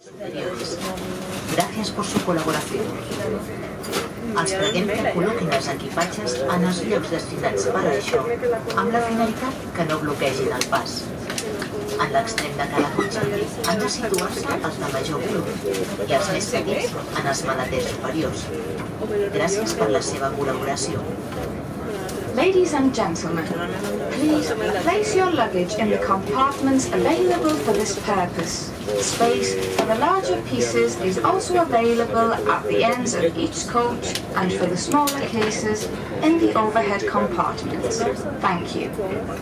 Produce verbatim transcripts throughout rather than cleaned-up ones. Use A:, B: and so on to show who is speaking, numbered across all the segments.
A: Gràcies per su col·laboració. Els preguem que col·loquin els equipatges en els llocs destinats per a això, amb la finalitat que no bloquegin el pas. En l'extrem de cada cotxe han de situar-se els de major volum i els més petits en els maleters superiors. Gràcies per la seva col·laboració.
B: Ladies and gentlemen, please place your luggage in the compartments available for this purpose. Space for the larger pieces is also available at the ends of each coach and for the smaller cases in the overhead compartments. Thank you.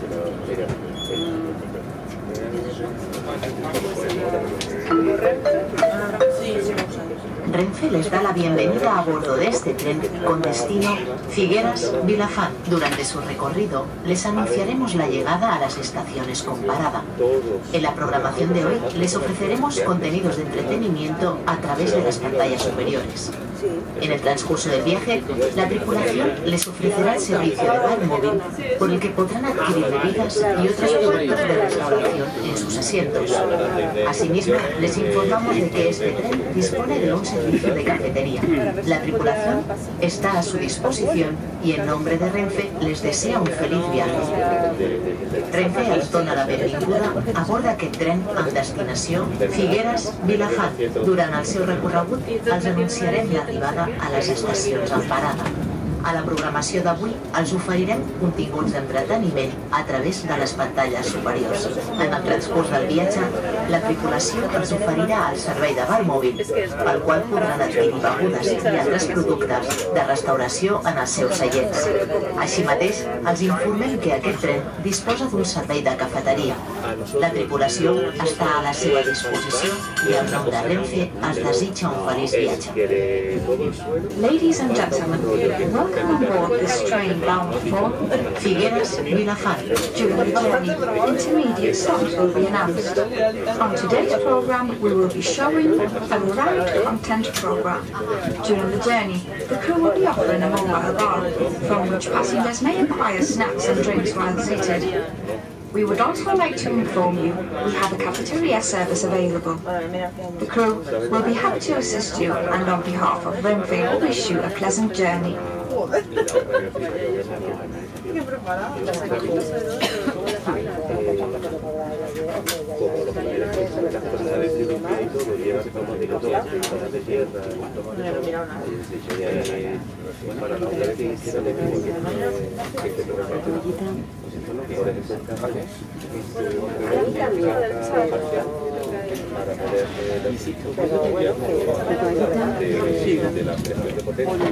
A: Renfe les da la bienvenida a bordo de este tren con destino Figueras-Vilafant. Durante su recorrido les anunciaremos la llegada a las estaciones con parada. En la programación de hoy les ofreceremos contenidos de entretenimiento a través de las pantallas superiores. En el transcurso del viaje, la tripulación les ofrecerá el servicio de bar móvil por el que podrán adquirir bebidas y otros productos de restauración en sus asientos. Asimismo, les informamos de que este tren dispone de un servicio de cafetería. La tripulación está a su disposición y en nombre de Renfe les desea un feliç viatge. Renfe els dona la benvinguda a bord d'aquest tren amb destinació Figueras-Vilafant. Durant el seu recorregut els anunciarem l'arribada a les estacions en parada. A la programació d'avui els oferirem continguts d'entreteniment a través de les pantalles superiors. En el transcurs del viatge, la tripulació ens oferirà el servei de bar mòbil, pel qual podran adquirir begudes i altres productes de restauració en els seus seients. Així mateix, els informem que aquest tren disposa d'un servei de cafeteria. La tripulació està a la seva disposició i en nom de Renfe es desitja un feliç viatge.
B: Ladies and gentlemen, welcome on board this train bound for
A: Figueras-Vilafant.
B: During the journey, intermediate stops will be announced. On today's program, we will be showing a round content program. During the journey, the crew will be offering a mobile bar, from which passengers may acquire snacks and drinks while seated. We would also like to inform you we have a cafeteria service available. The crew will be happy to assist you and on behalf of Renfe wish you a pleasant journey.
C: para poder pero bueno, de la ampliación de potencia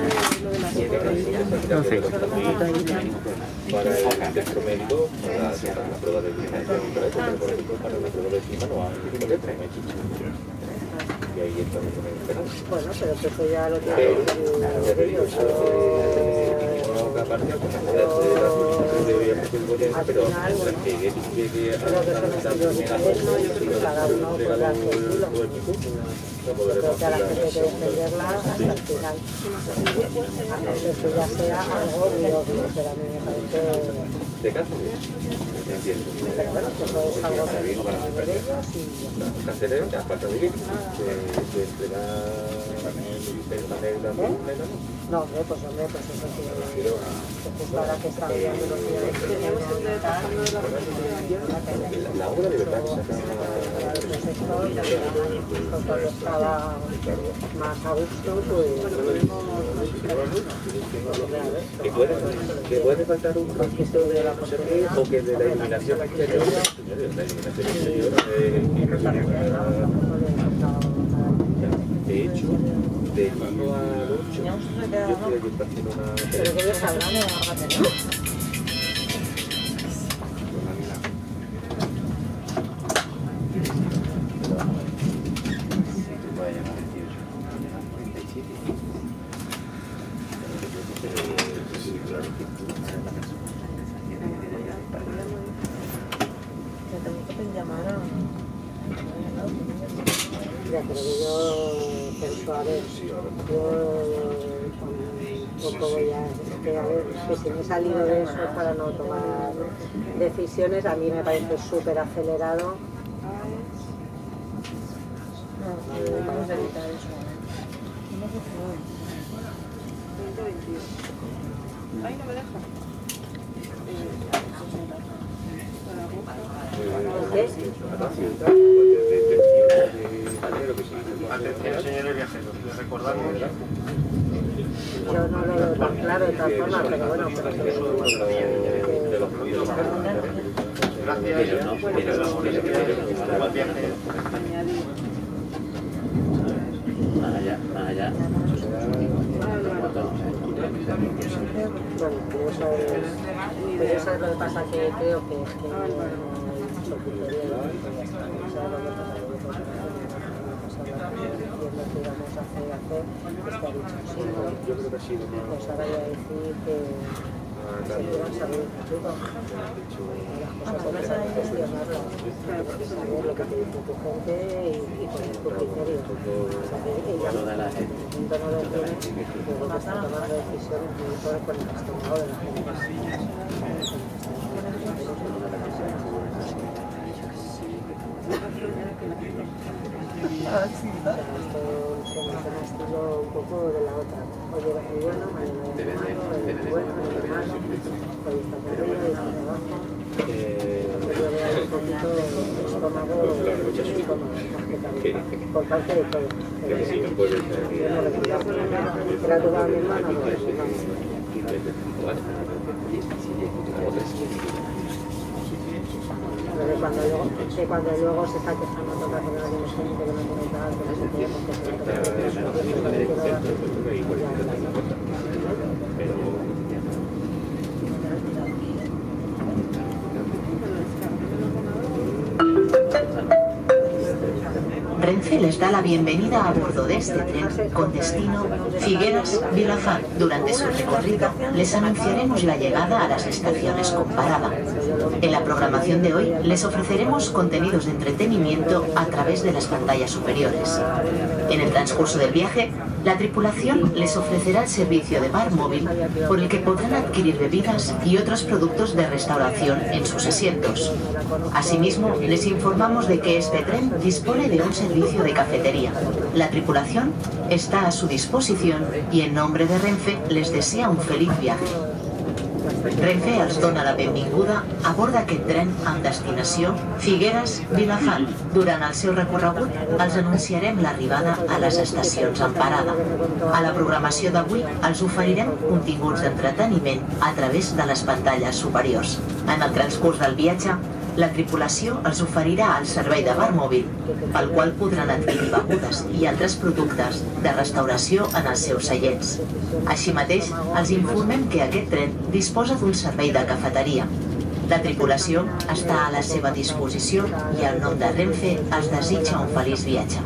C: para el instrumento, para la prueba de utilización, pero por ejemplo para la prueba de clima no hay potencia, no hay chicha. Y ahí está mucho menos esperado. Bueno, pero eso ya lo tiene que ellos. No, aparte, como se debería ser un potente, pero que llegue a la primera no podremos que a la gente hay que defenderla hasta el final. A no ser que ya sea algo obvio, pero a mí me parece... ¿De caso? Entiendo. Pero bueno, que eso es algo que viene para ellos y... Canciller, a falta de ir, de entregar el panel de la primera, ¿no? No, hombre, pues hombre, pues eso sí. Que justo ahora que está viendo los días teníamos que intentar la obra de verdad que para el sector, cuando estaba más a gusto, pues... ¿Que puede, que puede faltar un poquito de la posibilidad o que de la iluminación exterior? La iluminación exterior de hecho, de uno al ocho, yo estoy aquí partiendo una... ¿Pero que ellos hablan de la batería? Ya, pero yo pienso, a ver, yo un poco voy a, es que a ver, que si me he salido de eso es para no tomar decisiones, a mí me parece súper acelerado. Vamos a evitar eso.
D: Ay, no me deja.
C: ¿Qué?
E: Atención, señores viajeros, les recordamos.
C: Yo no lo veo tan claro de todas formas, pero bueno, pero que...
E: Gracias.
F: Allá, allá.
C: Bueno, pero eso es, pero eso es lo que pasa, que creo que es que no lo quitaría. ¿Sabes lo que pasa? Lo que íbamos a hacer, hacer, está dicho sí, ¿no? Pues ahora voy a decir que se quieran saber el futuro. Las cosas son esas, gestionarlas, saber lo que te dice tu gente y poner tu criterio. Saber que ya no lo tienes, luego que están tomando decisiones muy por el estómago de la gente. Esto es un estilo un poco de la otra. Hoy era muy bueno, mañana era malo, hoy era bueno, hoy era malo, hoy está por arriba, hoy está por abajo. Yo veo un poquito el estómago, el estómago, más que cabeza, por parte de todos. Yo no lo cuidaba. Que la tuve a mi hermana, no, de cuando luego, de cuando luego se está quejando toda la gente que no tiene gente, que no tiene tal, que no se puede, porque se puede,
A: Renfe les da la bienvenida a bordo de este tren con destino Figueras-Vilafant. Durante su recorrido les anunciaremos la llegada a las estaciones con parada. En la programación de hoy les ofreceremos contenidos de entretenimiento a través de las pantallas superiores. En el transcurso del viaje, la tripulación les ofrecerá el servicio de bar móvil por el que podrán adquirir bebidas y otros productos de restauración en sus asientos. Asimismo, les informamos de que este tren dispone de un servicio de cafetería. La tripulación está a su disposición y en nombre de Renfe les desea un feliç viaje. Renfe els dona la benvinguda a bord d'aquest tren amb destinació Figueras-Vilafant. Durant el seu recorregut els anunciarem l'arribada a les estacions en parada. A la programació d'avui els oferirem continguts d'entreteniment a través de les pantalles superiors. En el transcurs del viatge, la tripulació els oferirà el servei de bar mòbil, pel qual podran adquirir begudes i altres productes de restauració en els seus seients. Així mateix, els informem que aquest tren disposa d'un servei de cafeteria. La tripulació està a la seva disposició i en nom de Renfe els desitja un feliç viatge.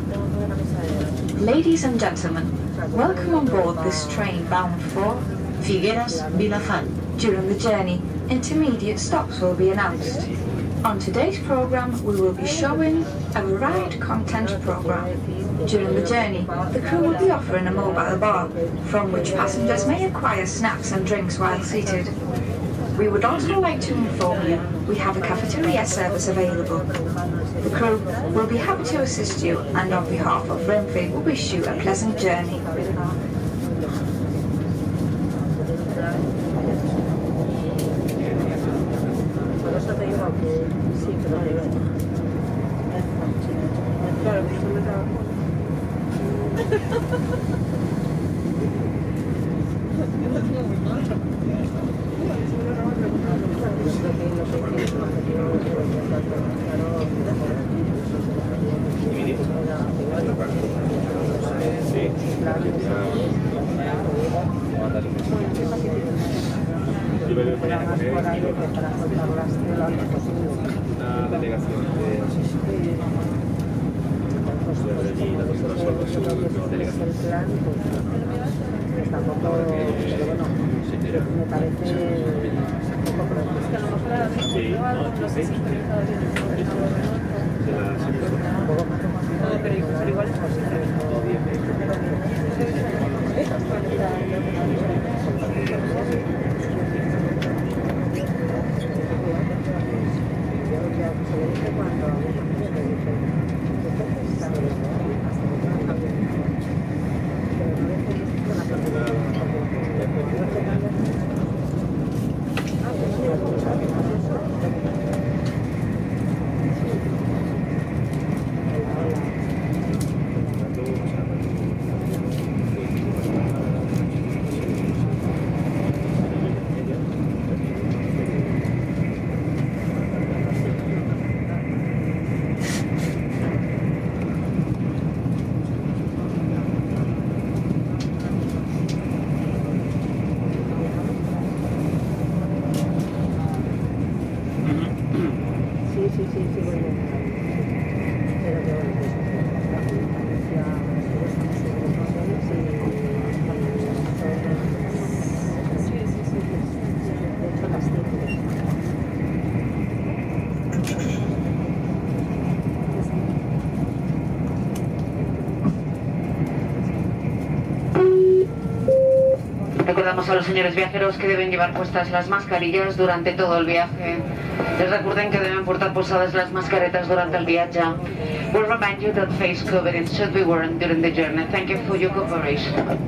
B: Ladies and gentlemen, welcome on board this train bound for
A: Figueras-Vilafant.
B: During the journey, intermediate stops will be announced. On today's program, we will be showing a varied content program. During the journey, the crew will be offering a mobile bar, from which passengers may acquire snacks and drinks while seated. We would also like to inform you we have a cafeteria service available. The crew will be happy to assist you, and on behalf of Renfe, we wish you a pleasant journey.
E: Una delegación de
C: me parece un poco pero igual es cuando
F: recordamos a los señores viajeros que deben llevar puestas las mascarillas durante todo el viaje. Les recuerden que deben portar posadas las mascaretas durante el viaje. We'll remind you that face covering should be worn during the journey. Thank you for your cooperation.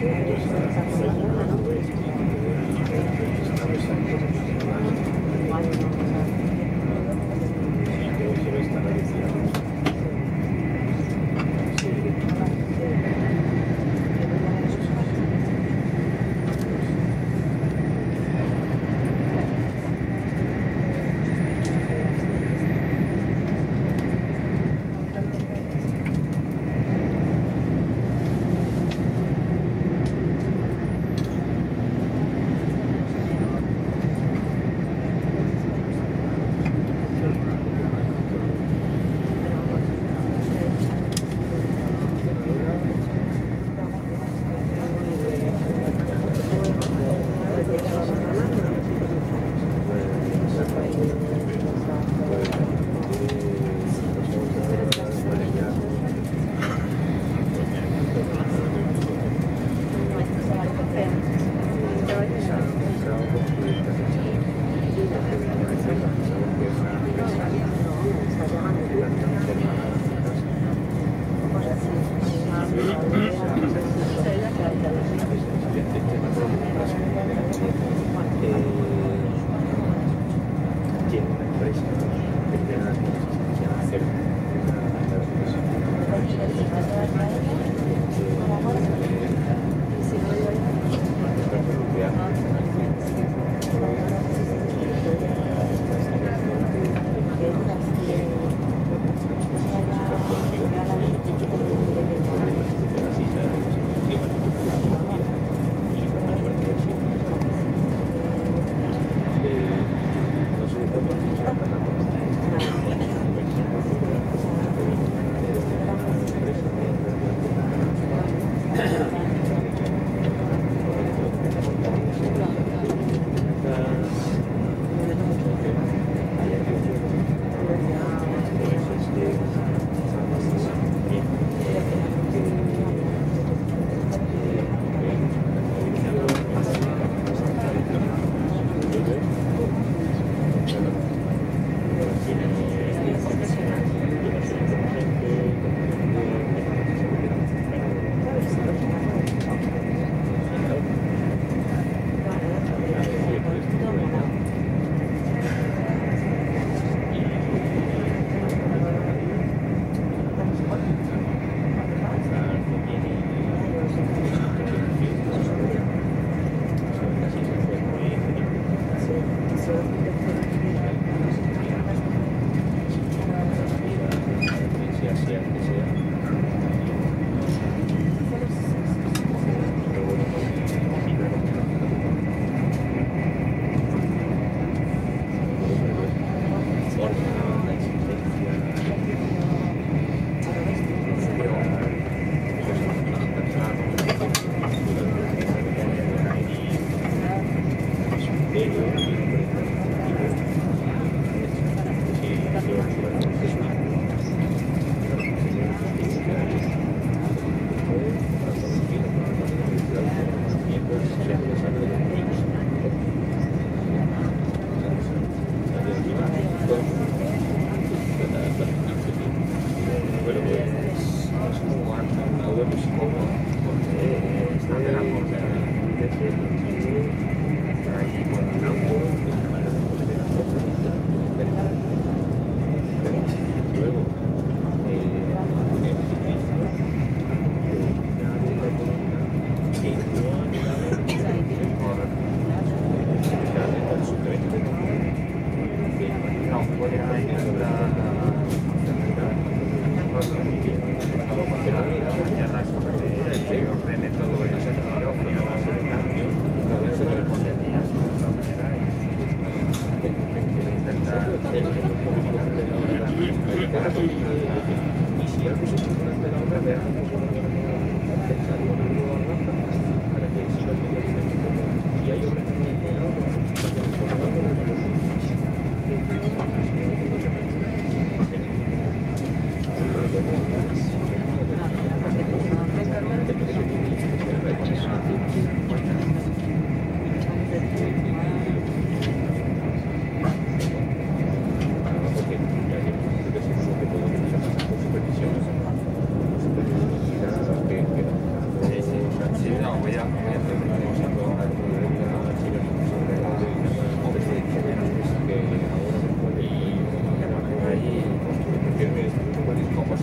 C: Gracias.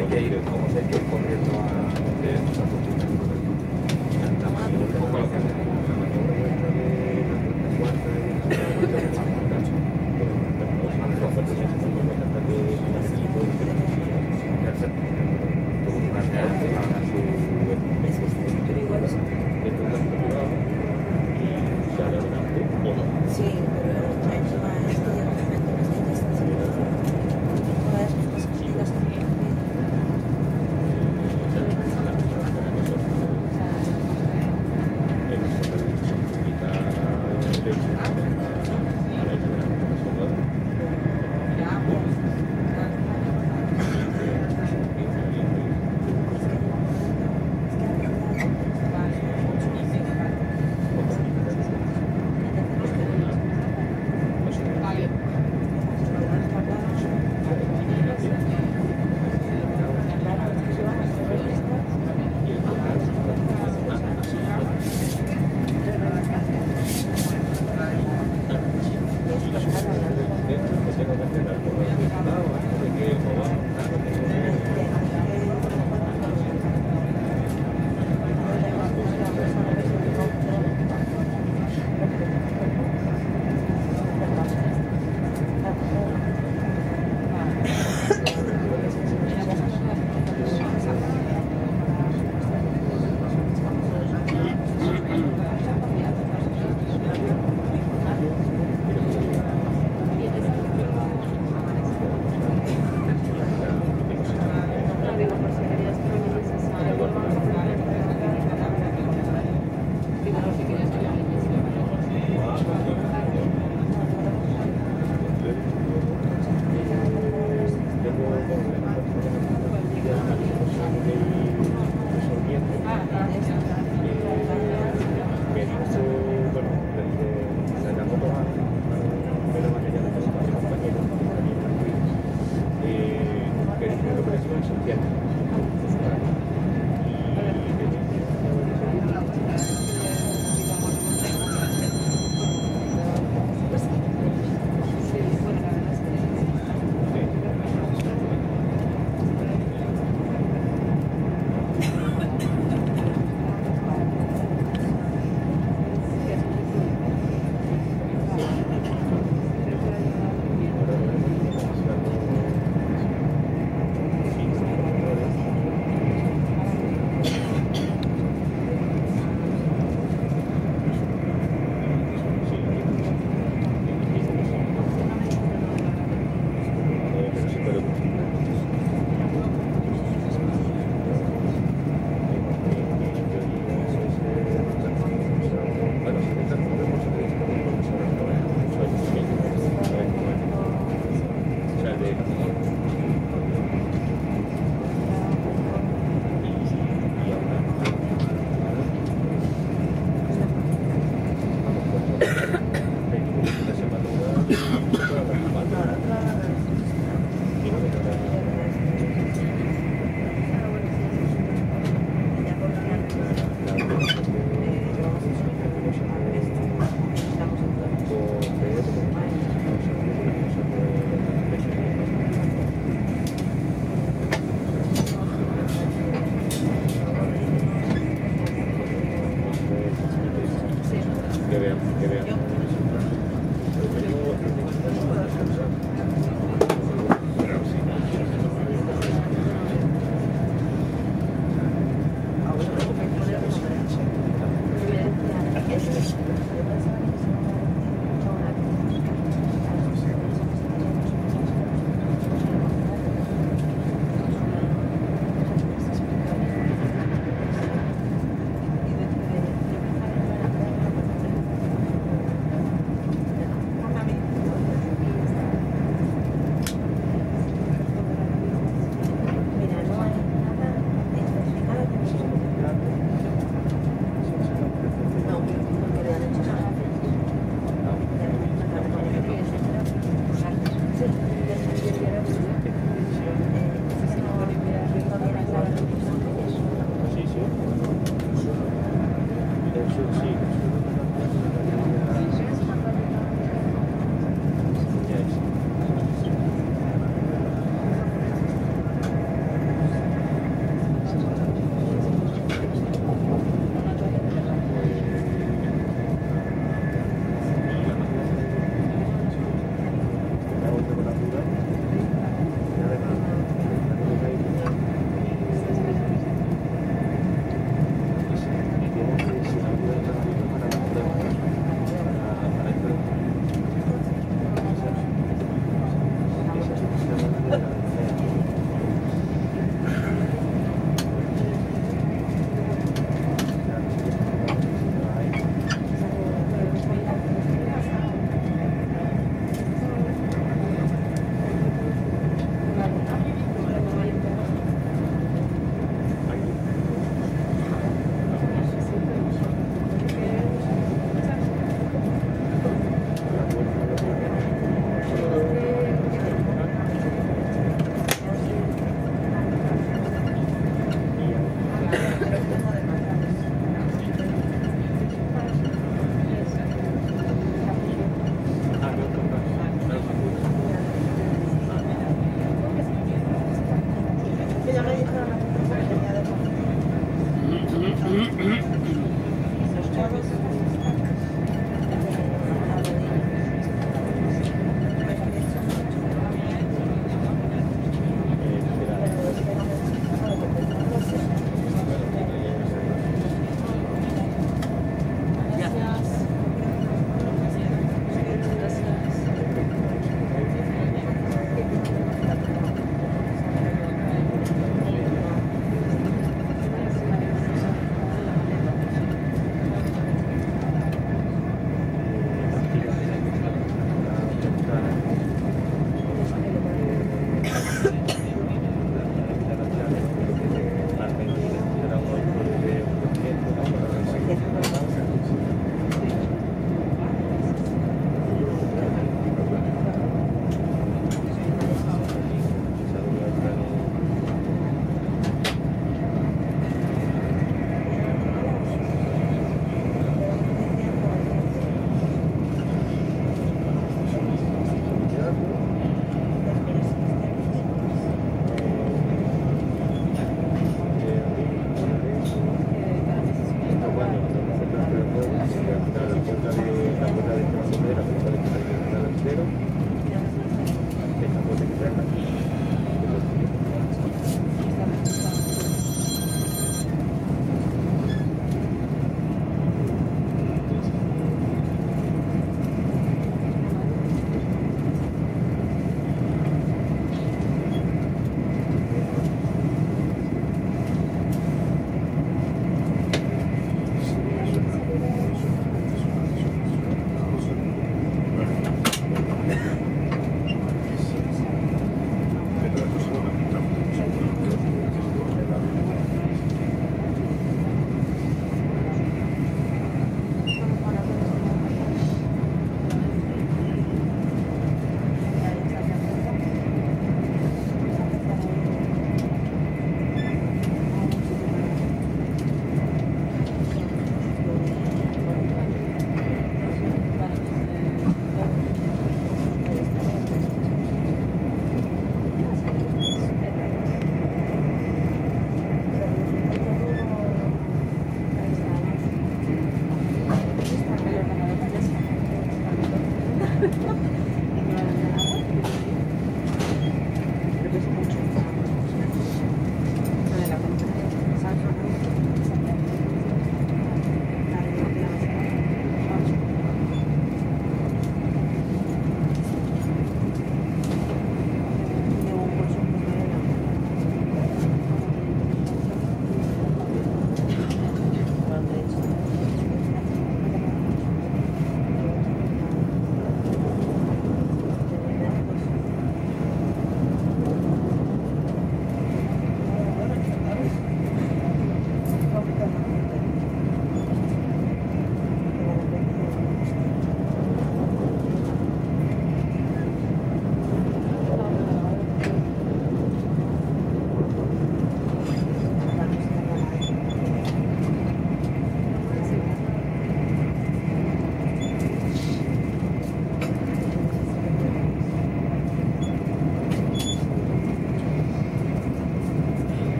E: hay que ir, como se hay que ir corriendo a donde está un poco lo que hace.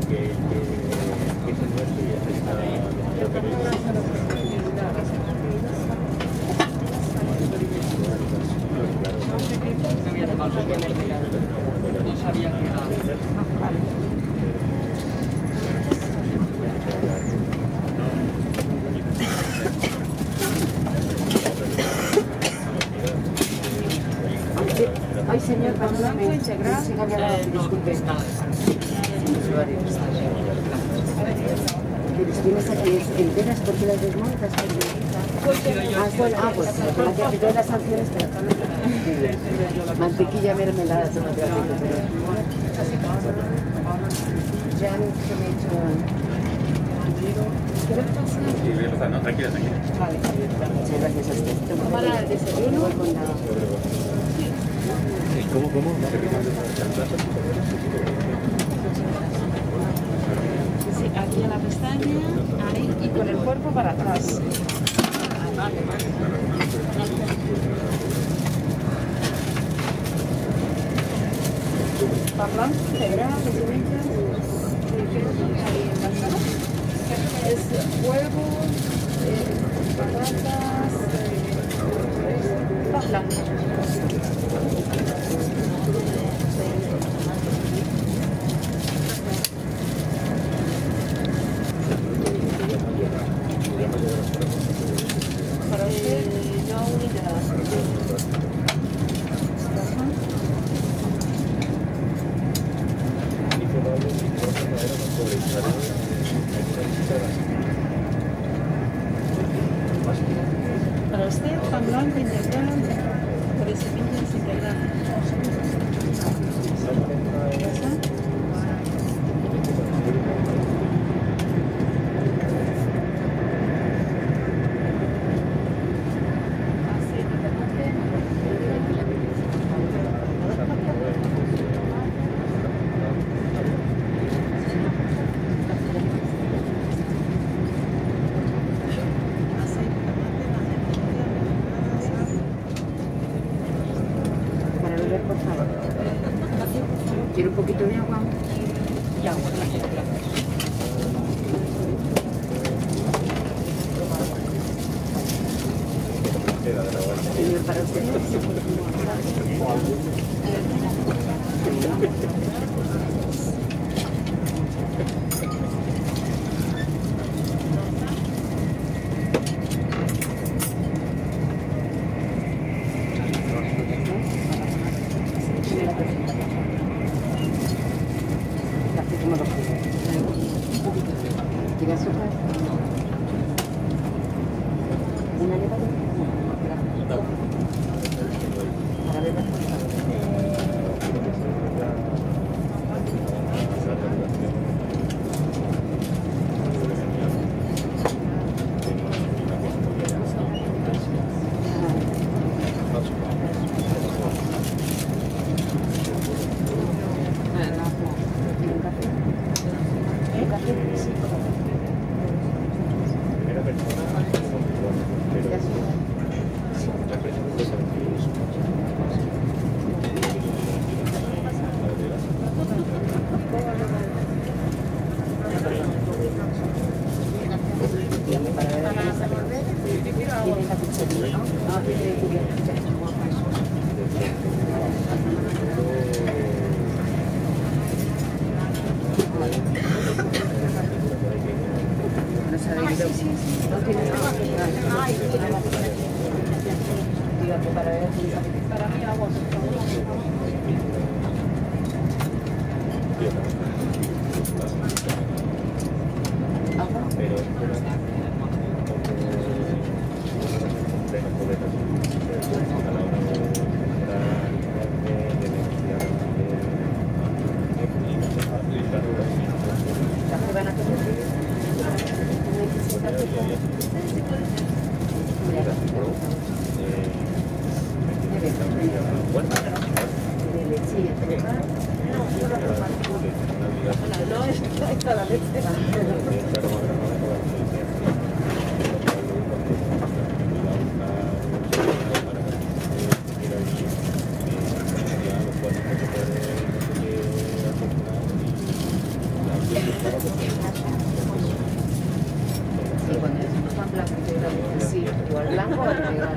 G: Ay, señor, perdóname.
D: Integral.
G: Disculpe. ¿Tienes aquí enteras porque las desmontas? Ah, bueno, ah, pues la que aplicó las sanciones, pero mantequilla mermelada, tomate gratuito. Ya han hecho...
E: No, tranquila, tranquila.
G: Vale, muchas gracias a usted.
D: Para el desayuno.
E: ¿Cómo, cómo?
D: Sí, aquí a la pestaña, ahí, y con el cuerpo para atrás. Parlant integral, es huevos, eh, patatas, eh, parlant. Para usted, no unidad. Para usted, pan blanco integral, por semillas integral.
G: ¿Quiere un poquito de agua?
D: Y agua.
G: Señor, para usted. ¿Quiere azúcar? ¿Una levadura? Para beber. Para mí agua, por favor. No, está la leche.
C: Sí, cuando decimos tan blanco, sí, igual blanco o negro.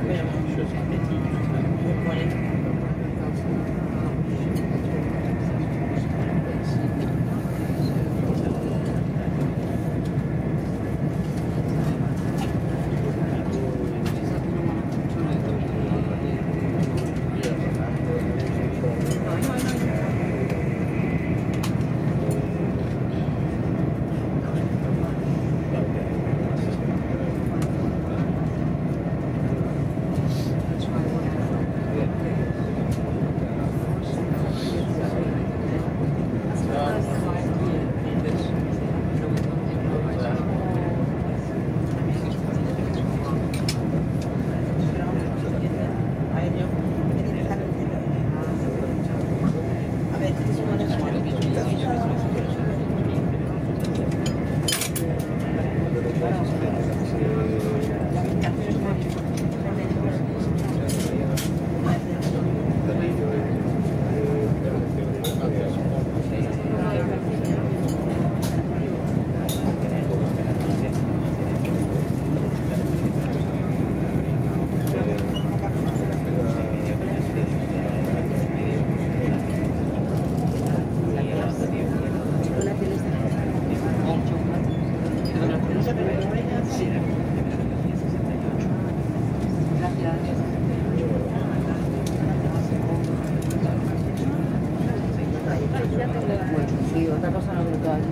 G: Sí, otra cosa no creo que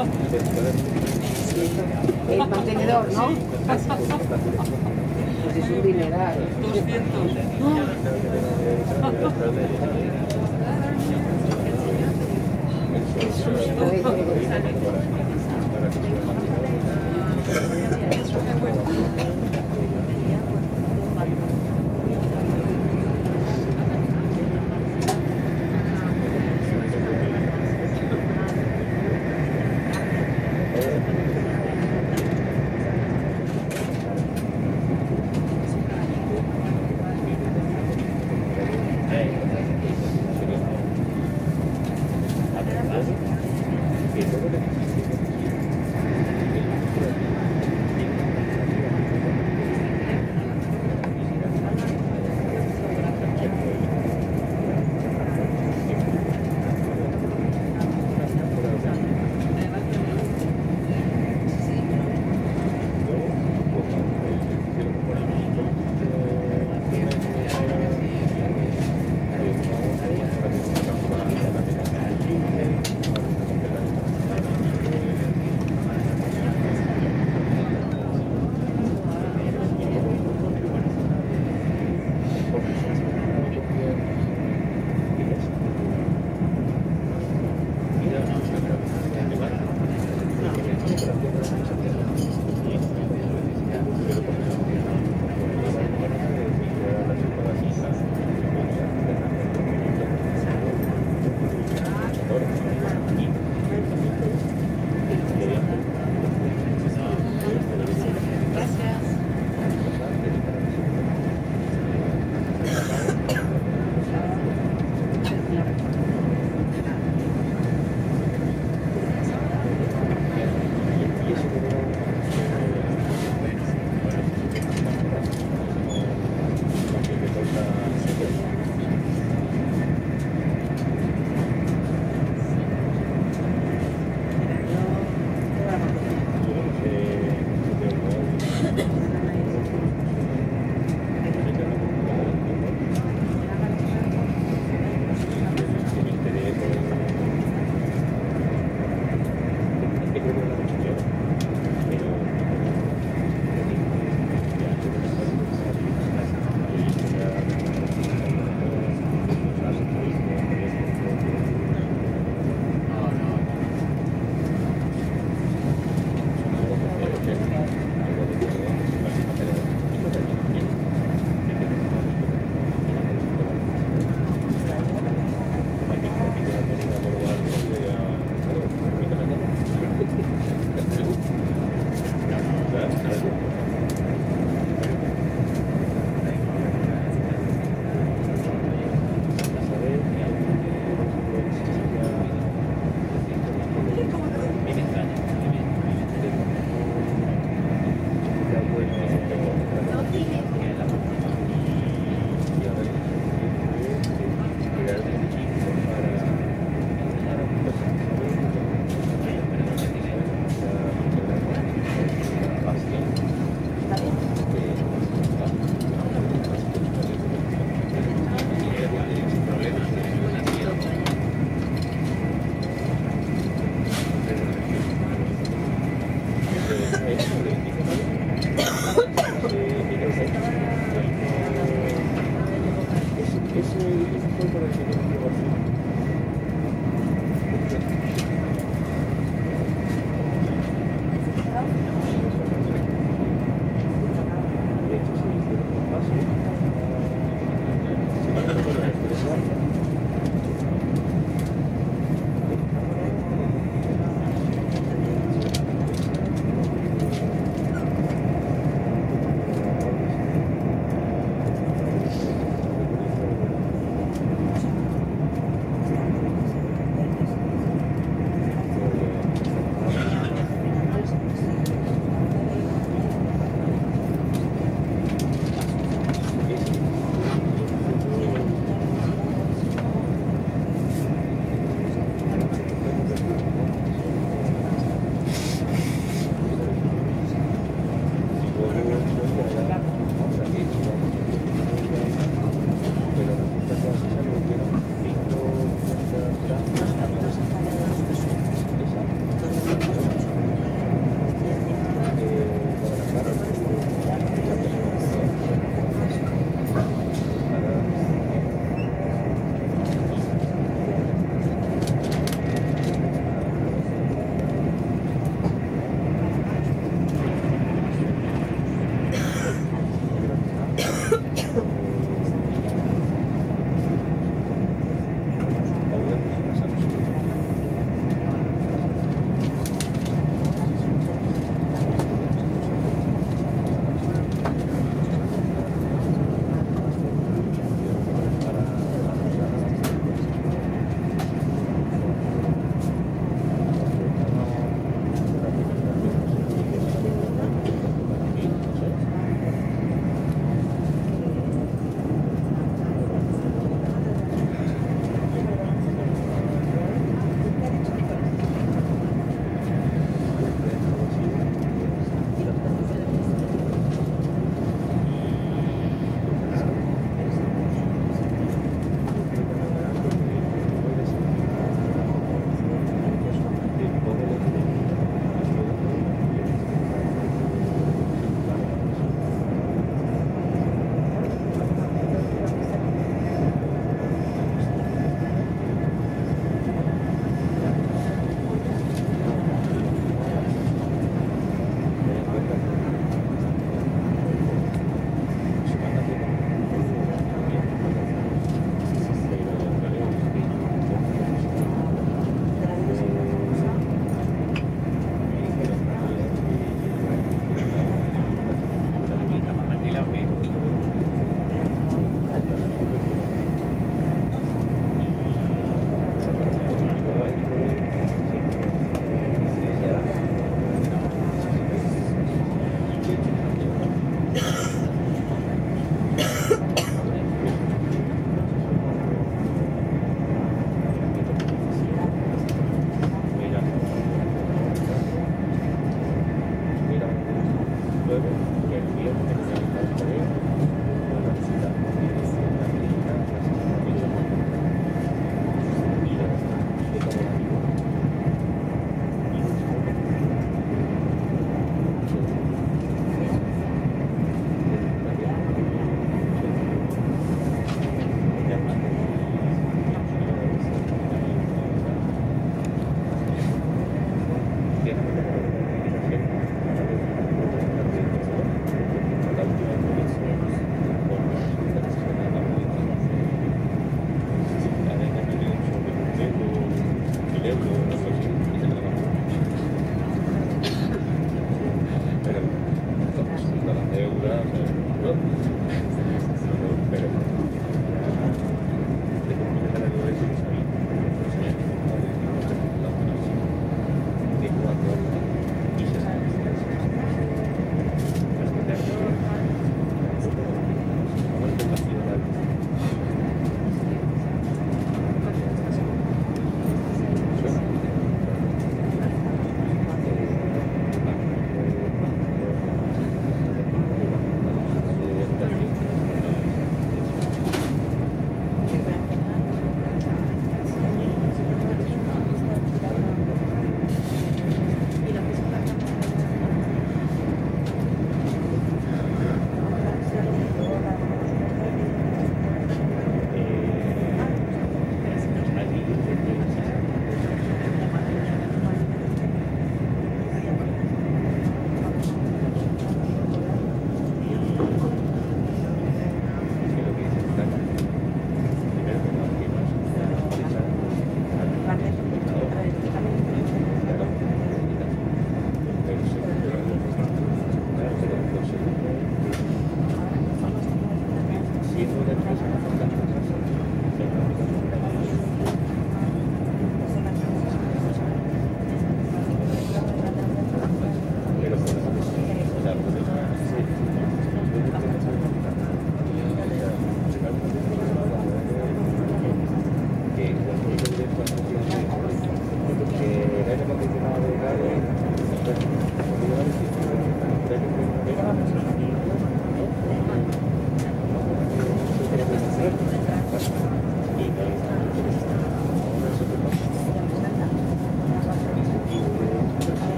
G: El mantenedor, ¿no? Pues es un dineral.
D: doscientos.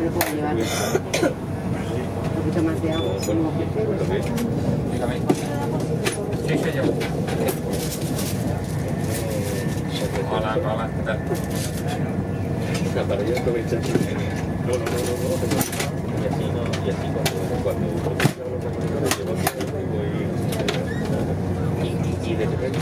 G: pero puedo llevar un poquito más de agua.
E: Dígame. Sí, sí, yo. Hola, hola, ¿qué tal?
C: Para yo aprovechar. No, no, no, no, no. Y así no, y así cuando cuando y y de repente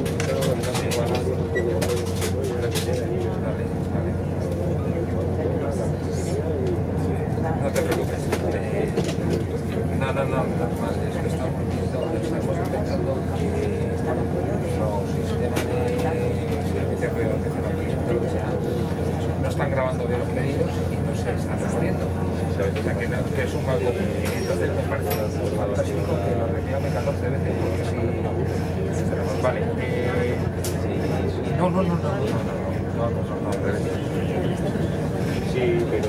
E: no te preocupes. No, no, no, normal, es que estamos estamos intentando que los sistemas de cerreo, de cerramiento, lo que sea, no están grabando bien los pedidos y no se están respondiendo. ¿Sabes? O sea, que, no, que es un mal común. Entonces me parece fantástico que lo reclame catorce veces porque si vale. Eh, no, no, no, no, no, no, no, no, no, no, al revés.
C: sí, pero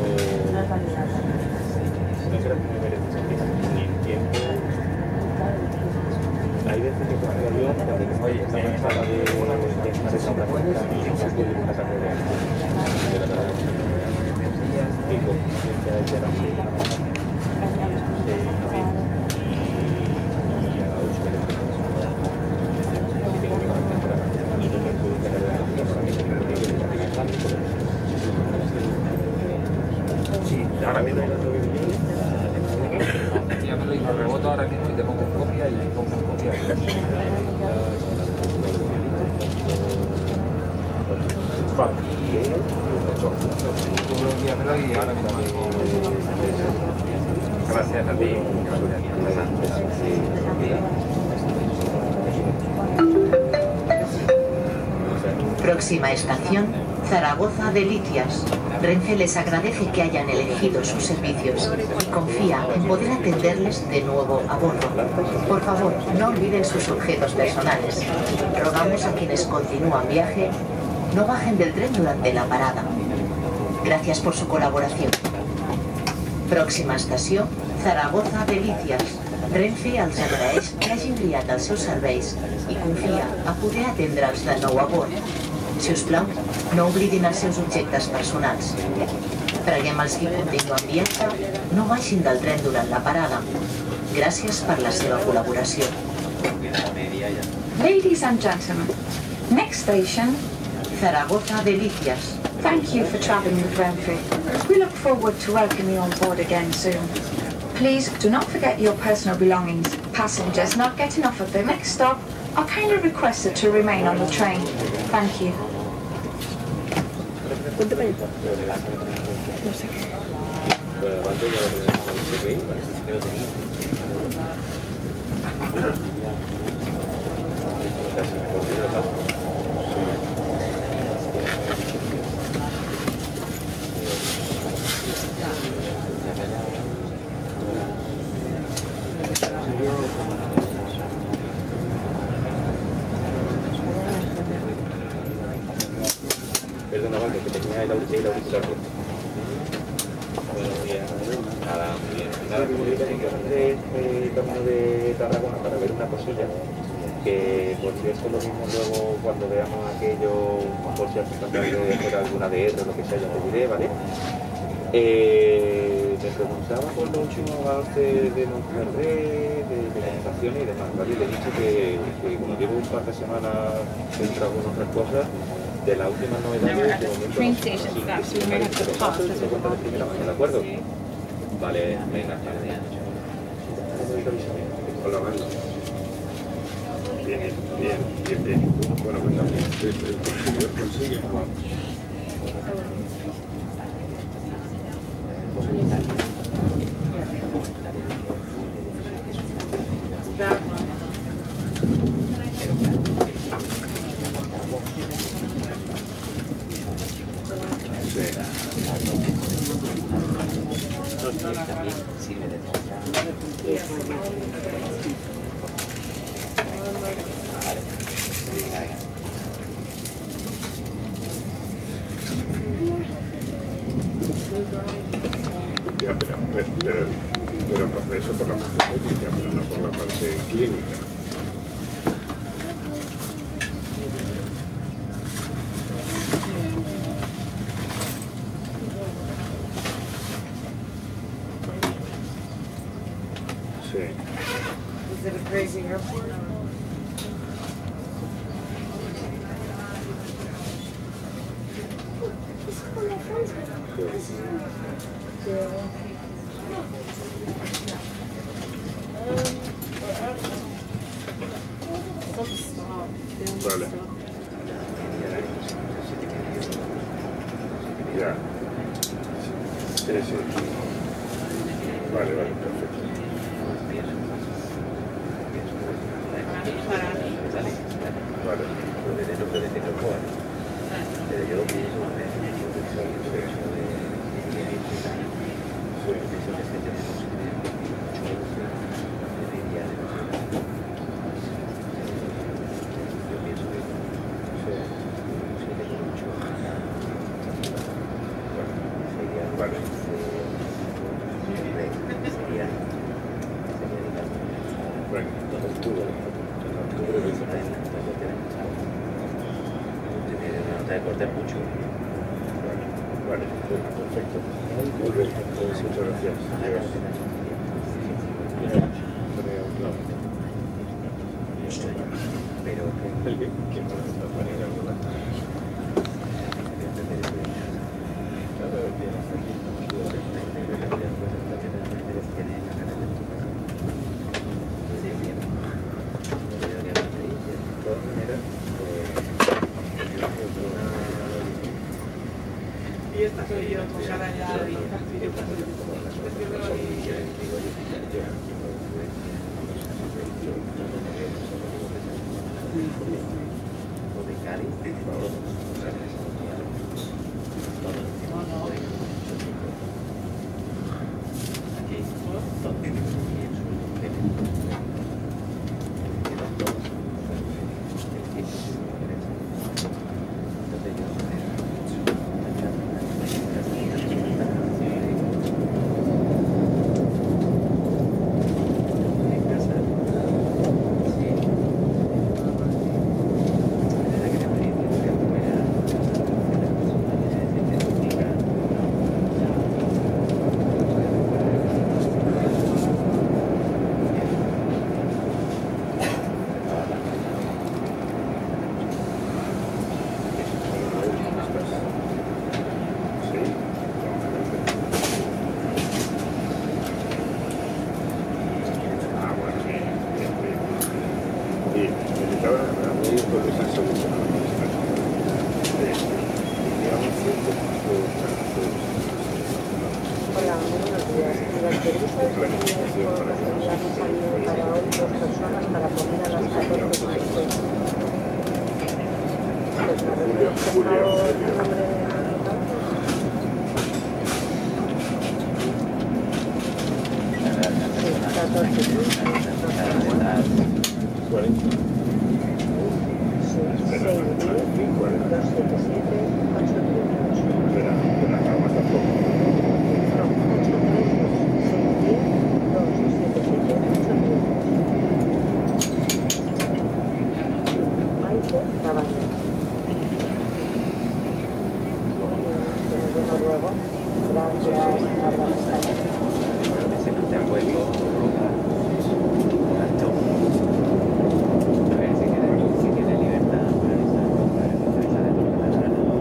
C: no creo que me merezca ni el tiempo. Hay veces que cuando yo, cuando oye, esta manchada de una cosa que es esa obra cuenta, y se puede una carrera de la carrera y con ciencia de la
E: sí, ahora mismo ya me lo reboto ahora mismo y te pongo en copia y pongo en copia. Vale. Tú envíamelo y ahora mismo. Gracias a ti.
A: Próxima estación, Zaragoza de Licias. Renfe les agradece que hayan elegido sus servicios y confía en poder atenderles de nuevo a bordo. Por favor, no olviden sus objetos personales. Rogamos a quienes continúan viaje, no bajen del tren durante la parada. Gracias por su colaboración. Próxima estació, Zaragoza de Licias. Renfe els agraeix que hagin triat els seus serveis i confia a poder atendre'ls de nou a bord. Si us plau, no oblidin els seus objectes personals. Preguem als qui continuen viatge, no baixin del tren durant la parada. Gràcies per la seva col·laboració.
B: Ladies and gentlemen, next station,
A: Zaragoza de Licias.
B: thank you for travelling with Renfe. We look forward to welcoming you on board again soon. Please do not forget your personal belongings. Passengers not getting off at the next stop are kindly requested to remain on the train. Thank you.
C: Perdona, Valde, que tenía el auricular. Buenos días. Nada, muy bien. Nada, como digo, que hacer el camino de Tarragona para ver una cosilla. Que por si esto lo mismo luego cuando veamos aquello, por si hace falta de hacer alguna de R o lo que sea, ya te diré, ¿vale? Eh, me preguntaba por los últimos avances de nuestra red, de comunicación y demás, ¿vale? Le he dicho que, que como llevo un par de semanas centrado en otras cosas, de las últimas novedades de momento no sé si ¿de acuerdo? Vale, venga, hola, Mando. Bien, bien, bien, bien. Bueno, pues también el consigue.
H: También sirve de
I: Ya, pero, pero, pero, pero por eso por la parte técnica, pero no por la parte clínica. Sí.
J: Is it a crazy airport?
I: Vale. Ya. Sí, sí. Vale, vale, perfecto. Vale. Vale. Bueno, octubre.
H: De cortar mucho.
I: Vale, perfecto. Muy bien, pues muchas gracias. Adiós.
H: Pero
I: el que quién va a estar para ir a alguna.
J: Y esta soy yo, con cara ya de Hola, buenos días. Las previstas de las han salido para hoy dos personas para comer a las catorce cincuenta. Pues me refiero por favor el nombre de catorce cincuenta. dos siete siete ocho
I: Espera, espera, calma tampoco.
J: no, ocho tres seis diez dos siete siete ocho Maite Cabaña. Que nos vemos luego. Gracias.
H: de acuerdo, alto. A ver si tiene, si tiene libertad para esa cosa, para esa de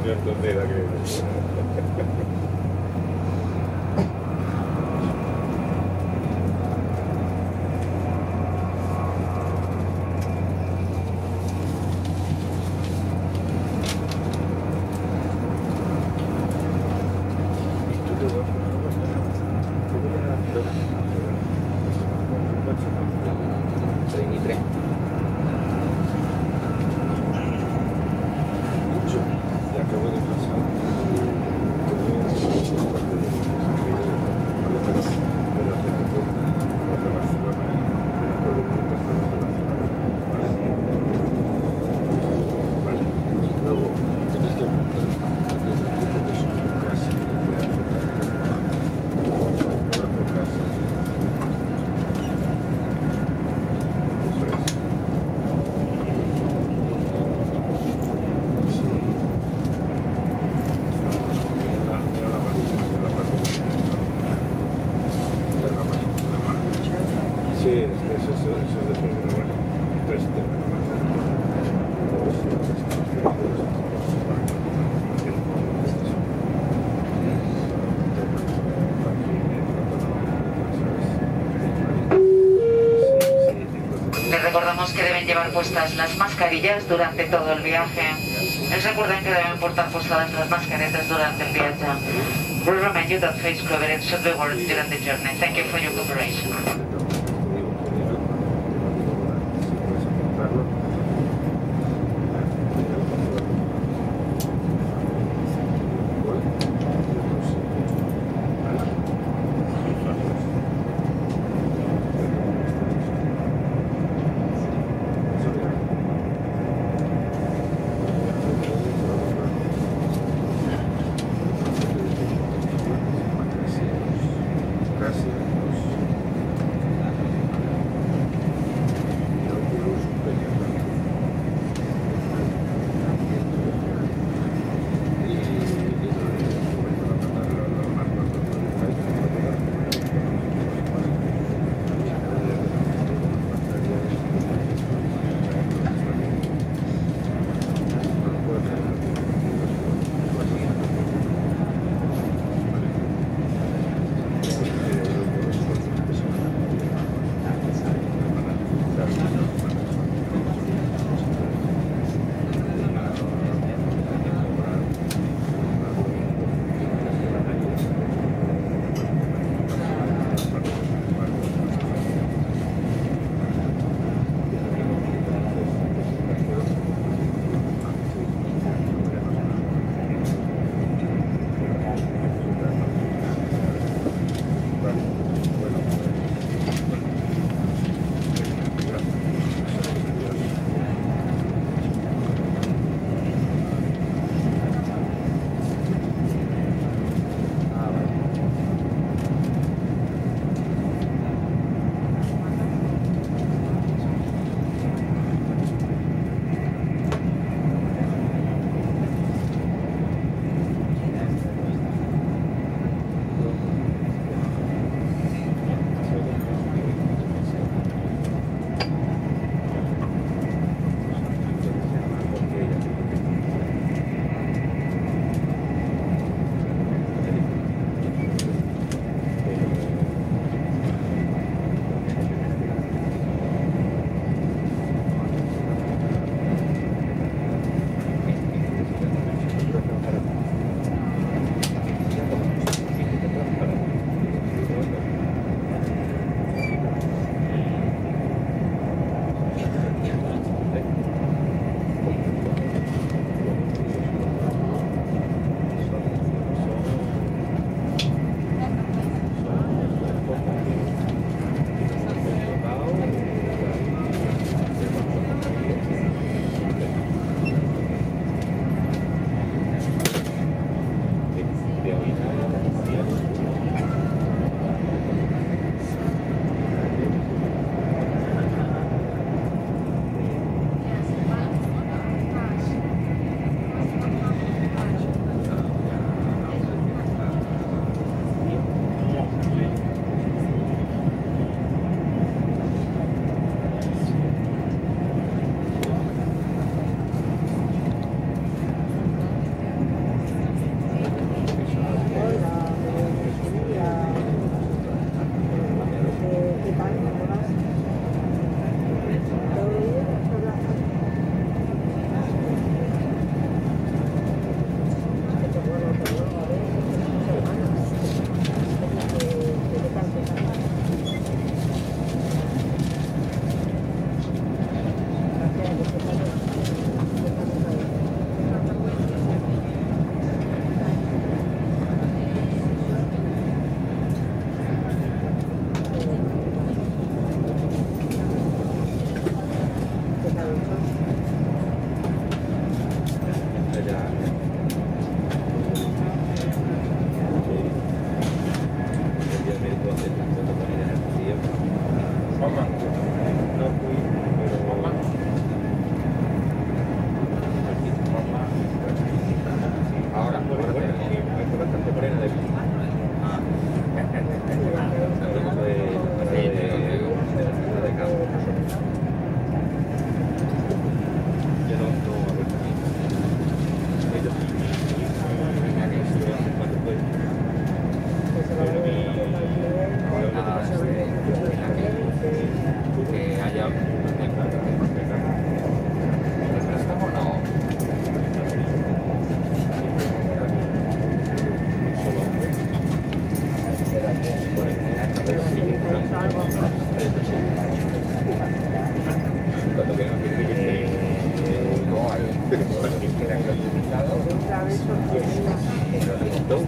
I: Yo entonces era que...
F: Recordamos que deben llevar puestas las mascarillas durante todo el viaje. Les recuerden que deben portar posadas las mascaretas durante el viaje. We remind you that face coverings should be worn during the journey. Thank you for your cooperation.
I: Gracias.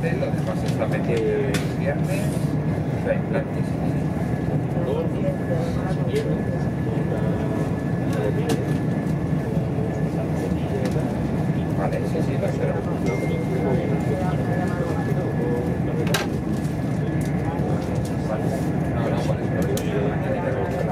E: tarde, lo demás está pendiente el viernes, o sea, implantes. Vale, sí, sí, lo espero. No, no, por eso, mañana tengo que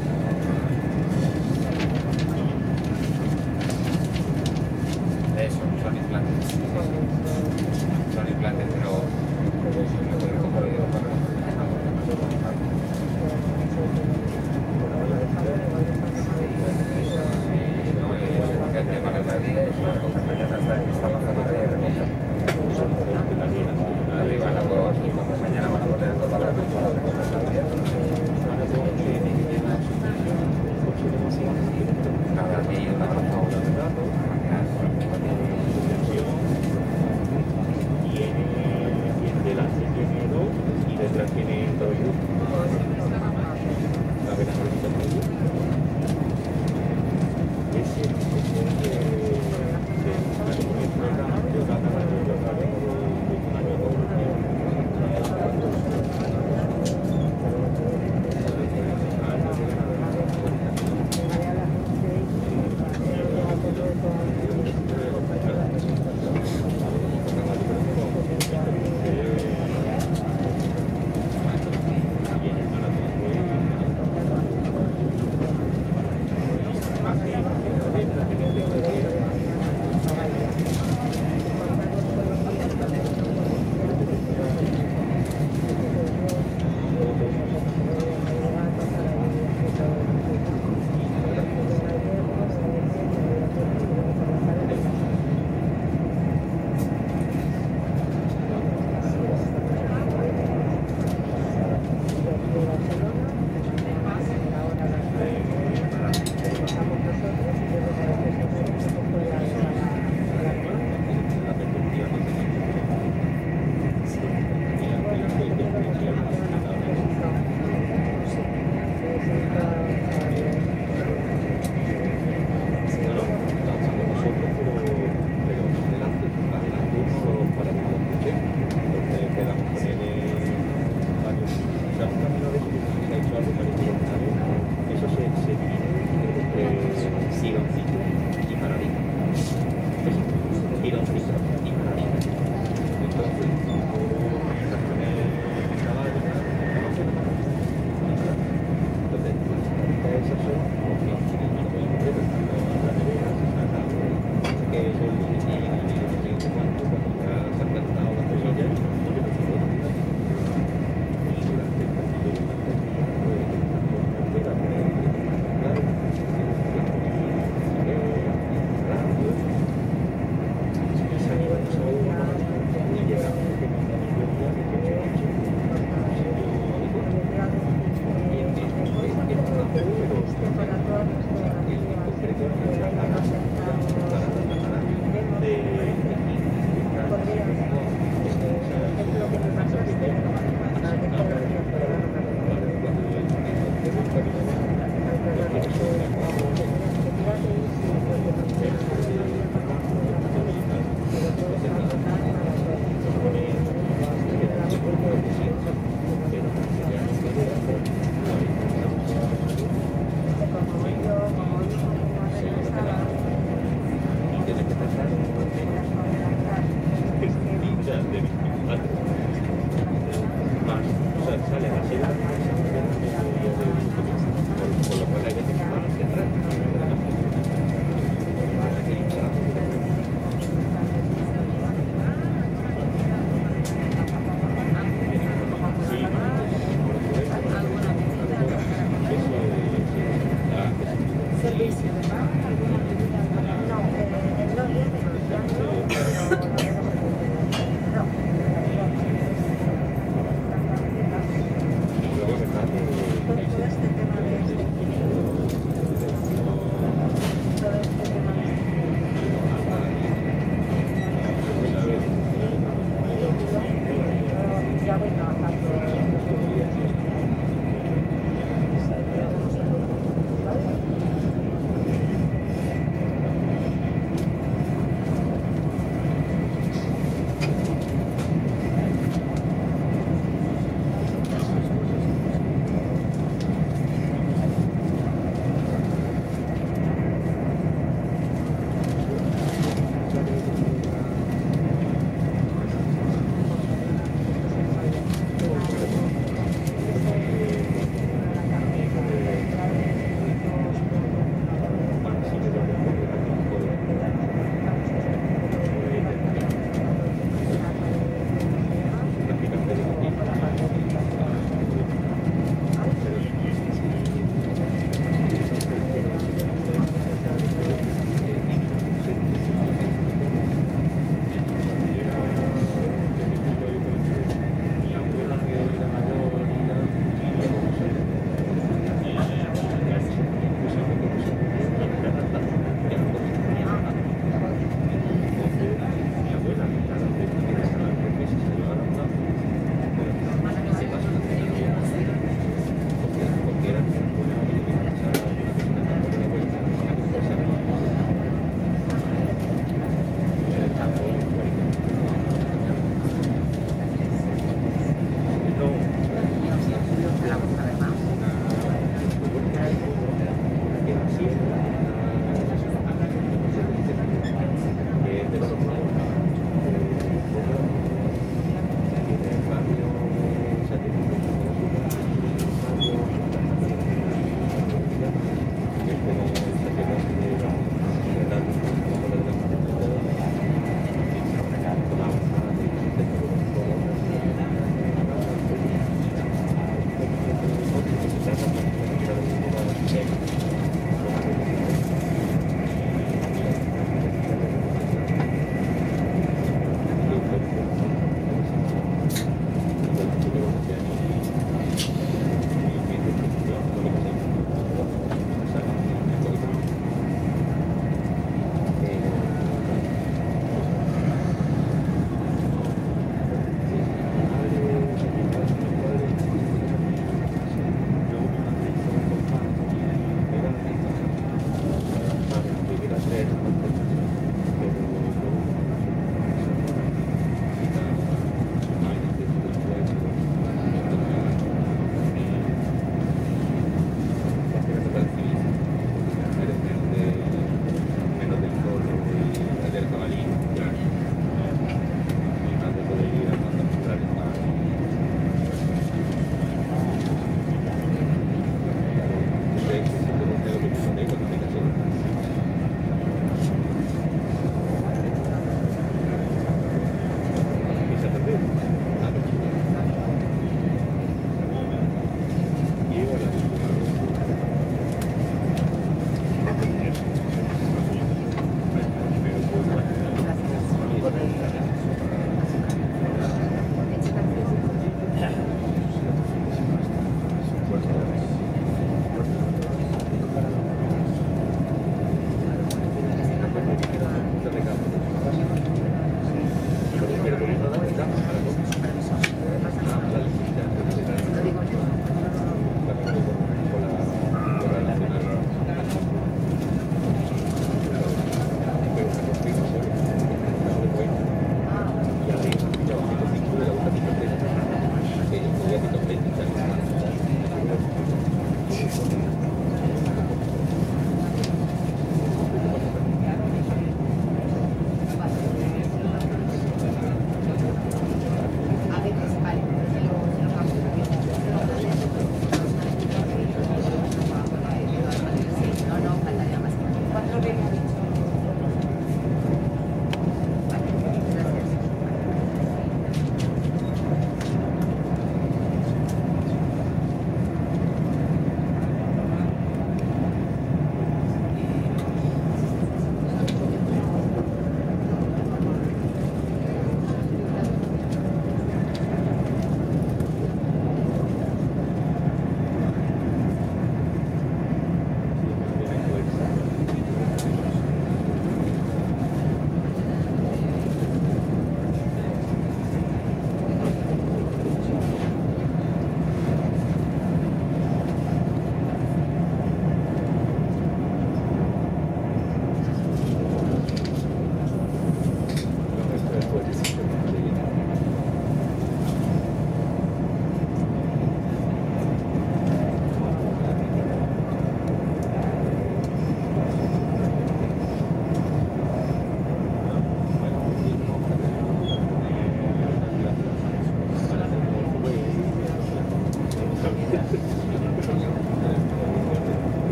E: eso.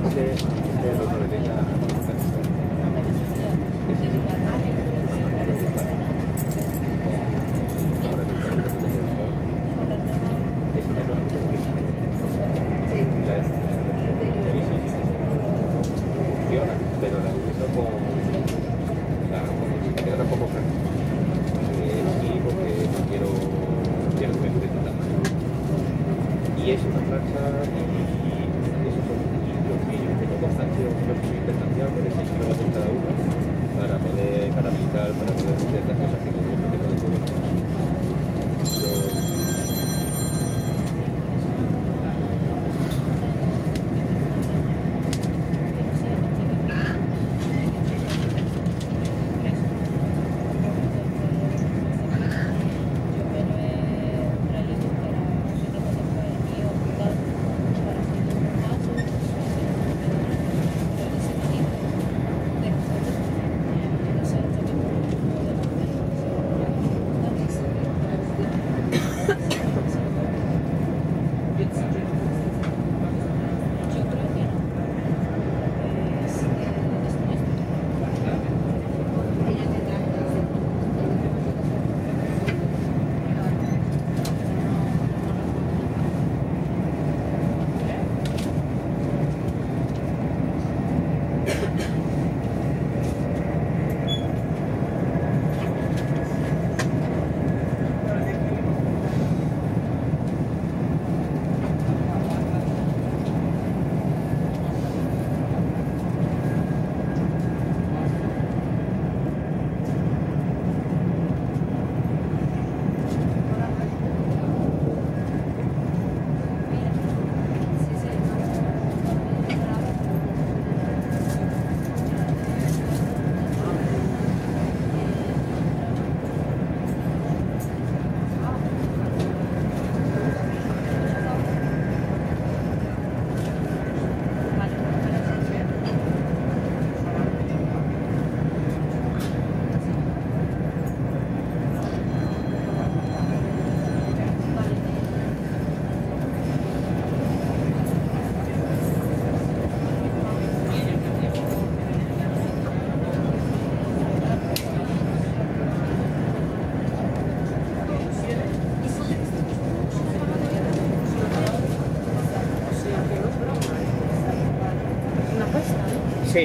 K: Sí.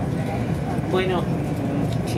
K: Bueno, sí.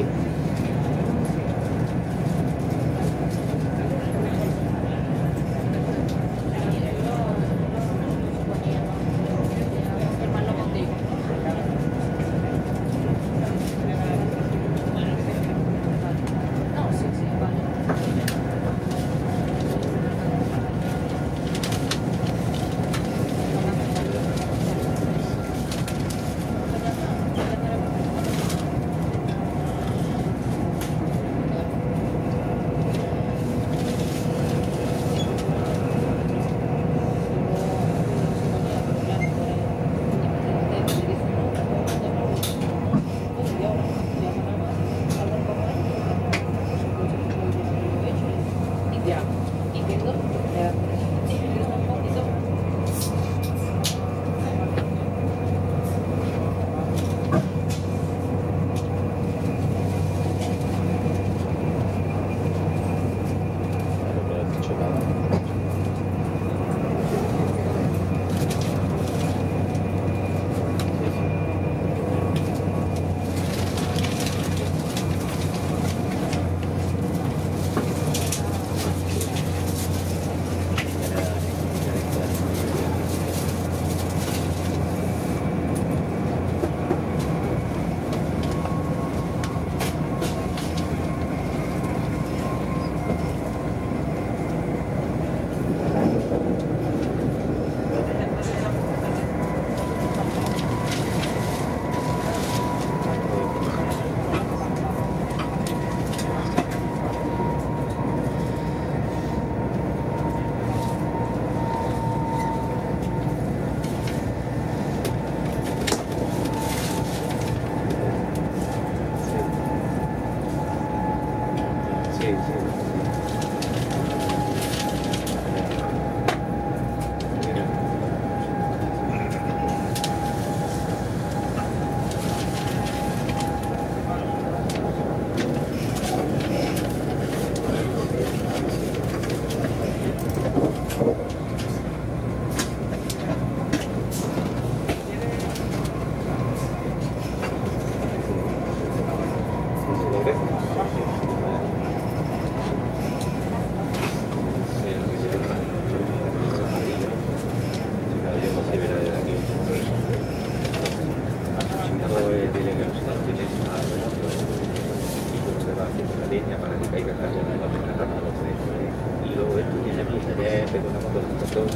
H: pequeña para que caiga casi en la primera capa. Y luego esto tiene pinta de pegar una moto de motor.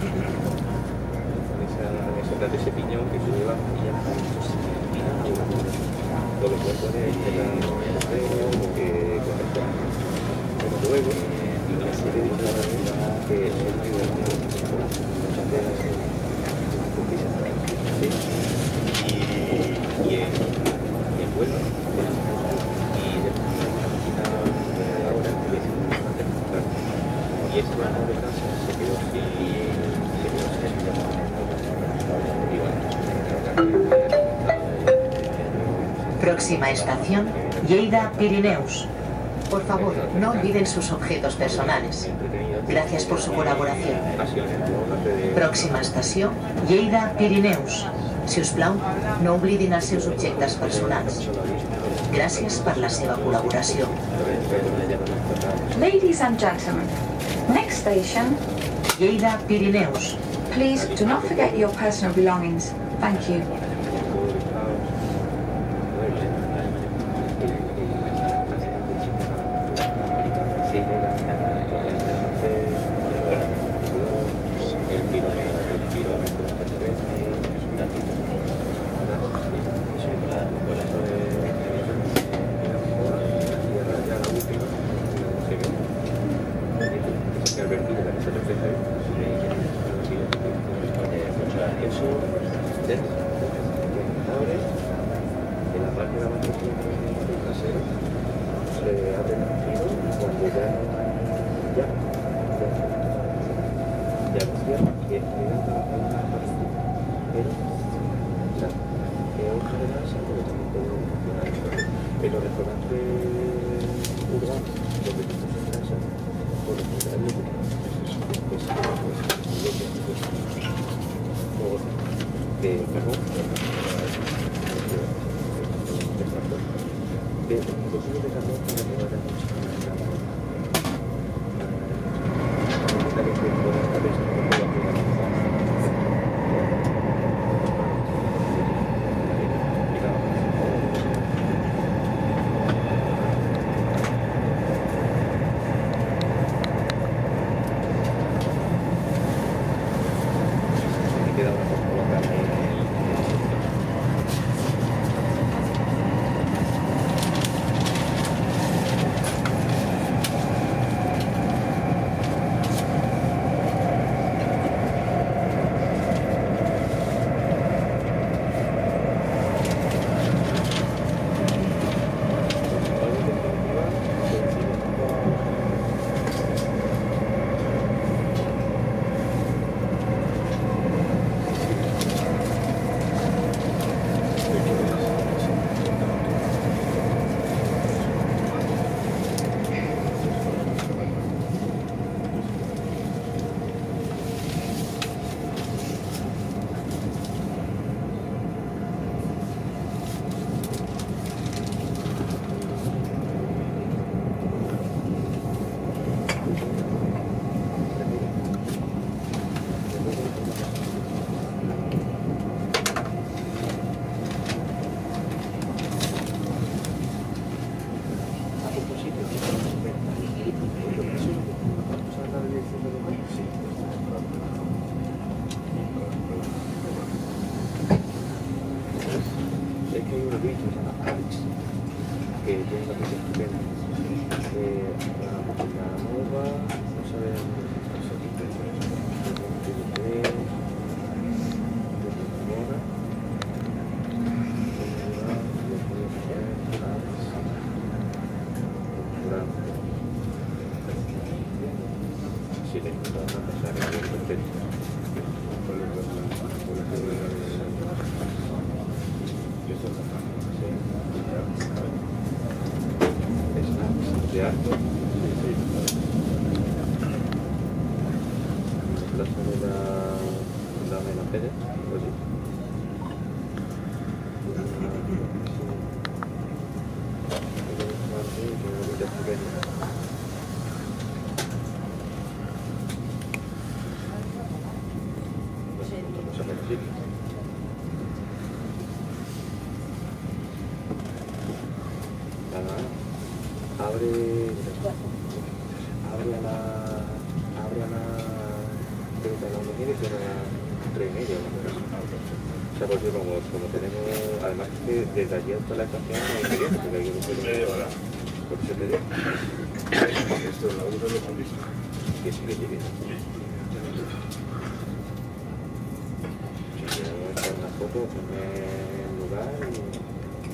H: Esa de ese piñón que se lleva y ya está. Todo lo que puede es que la o que conecta. Pero luego, una serie de cosas que es muy divertido. Muchas veces sí. Y, y, en, y en vuelo. Y después ahora y ese banco de casa se quedó sin se quedó sin
A: Próxima estación, Lleida Pirineus. Por favor, no olviden sus objetos personales. Gràcies per su col·laboració. Pròxima estació, Lleida Pirineus. Si us plau, no oblidin els seus objectes personals. Gràcies per la seva col·laboració.
B: Ladies and gentlemen, next station,
A: Lleida Pirineus.
B: Please do not forget your personal belongings. Thank you.
H: abre, abre a la, abre a la, creo que a la una y media, que a las tres y media, o sea, porque como, como tenemos, además que desde allí hasta la estación no hay media, porque hay un pueblo media hora, por eso te digo.
I: Esto es la una de la policía.
H: Que sí que llegue. Si queremos echar una foto, poner lugar y...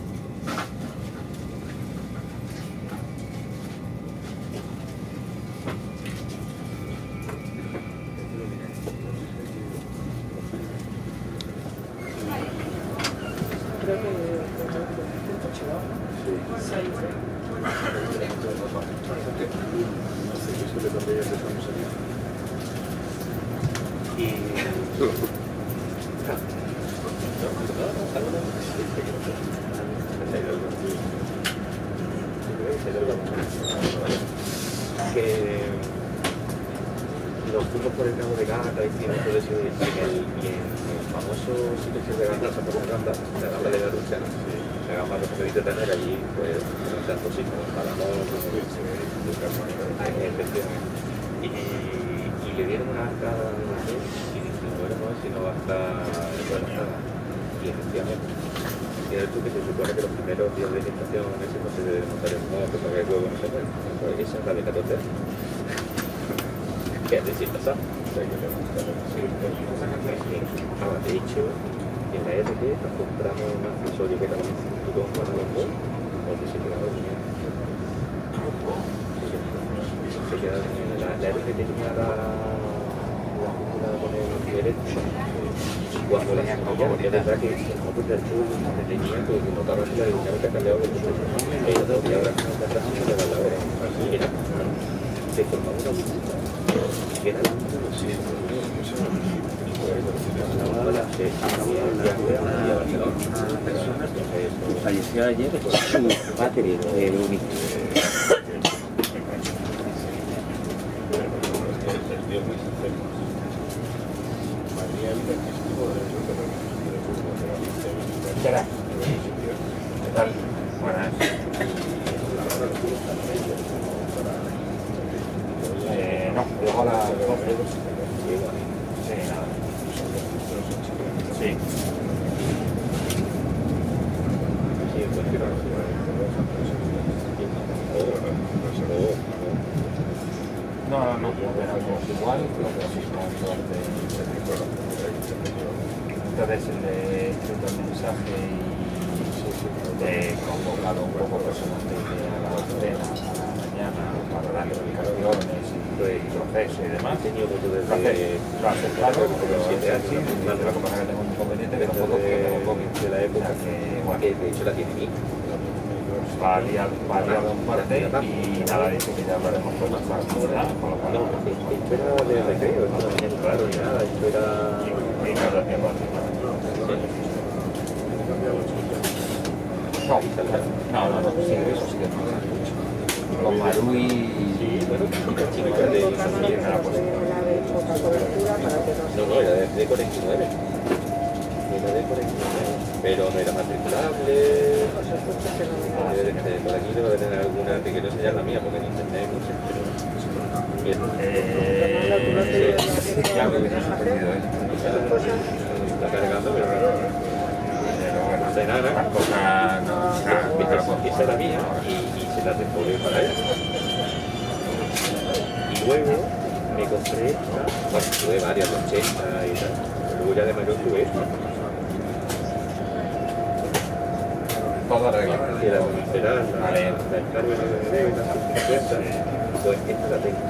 J: Creo que
H: que los fuimos por el cabo de Gata, hicimos todo eso y en el, y en el famoso sitio que se gana Santa Fernanda, la gamba de la Rusia, la gamba de los de tener allí, pues, tanto sí como Palamón, y, y le dieron una arcada de una vez y dije, bueno, no, si no va a estar buena nada. Y efectivamente, cierto que se supone que los primeros días de gestación ese no se debe montar en moto para que el huevo no se mueva. Pues esa es la de catorce años. Que es decir, pasar. Ahora, de hecho, en la R T nos compramos un accesorio que era un cinturón para los dos, donde se quedaba el niño. Se quedaba el niño. La, la R T tenía la fórmula de poner un diferente. Y cuando la enseñaron, es verdad que el motor del tubo se tenía, pues que notaba que la dinámica cambiaba con mucho. Pero no, y ahora con la tracción de la hora. Y era, se formaba una burbuja. Que era la burbuja, sí.
C: Falleció ayer su padre, el único.
E: ¿Qué tal? ¿Qué tal? Buenas. Eh, no, luego a las doce. Sí, nada. Sí. No, no, no, operamos igual, lo que hacemos de entonces le he escrito el mensaje y he convocado un poco personas de a la cena, a la mañana, para darle explicaciones y proceso y demás. Lo ha aceptado, pero siete años, lo que pasa es que tengo un inconveniente que no puedo que tengo COVID.
H: De la época que, bueno, que de hecho la tiene mi.
E: Va a liar un parte y nada, dice que ya hablaremos con más facilidad, con lo cual...
H: No, espera de recreo, no tenía claro ni nada, espera...
E: Y cada tiempo así. No, no, no, sí, eso sí que no. Con Maru y...
H: bueno, la chica de... No, no, era de cuarenta y nueve. Era de cuarenta y nueve. Pero no era matriculable. Por aquí debo de tener alguna que quiero enseñar la mía, porque en internet no sé. Bien.
E: Eh... Ya me hubiese sorprendido, ¿eh?
H: Está cargando, pero no.
E: Pero bueno,
H: de nada.
E: las cosas no...
H: Esa era mía y, y se la devolví para ella. Y luego me compré esta, bueno, tuve varias, ochenta y tal. Luego ya de mayor tuve esta.
E: Todo arreglado.
H: Que era será la, la descarga de D V D, una cincuenta. Pues esta la tengo.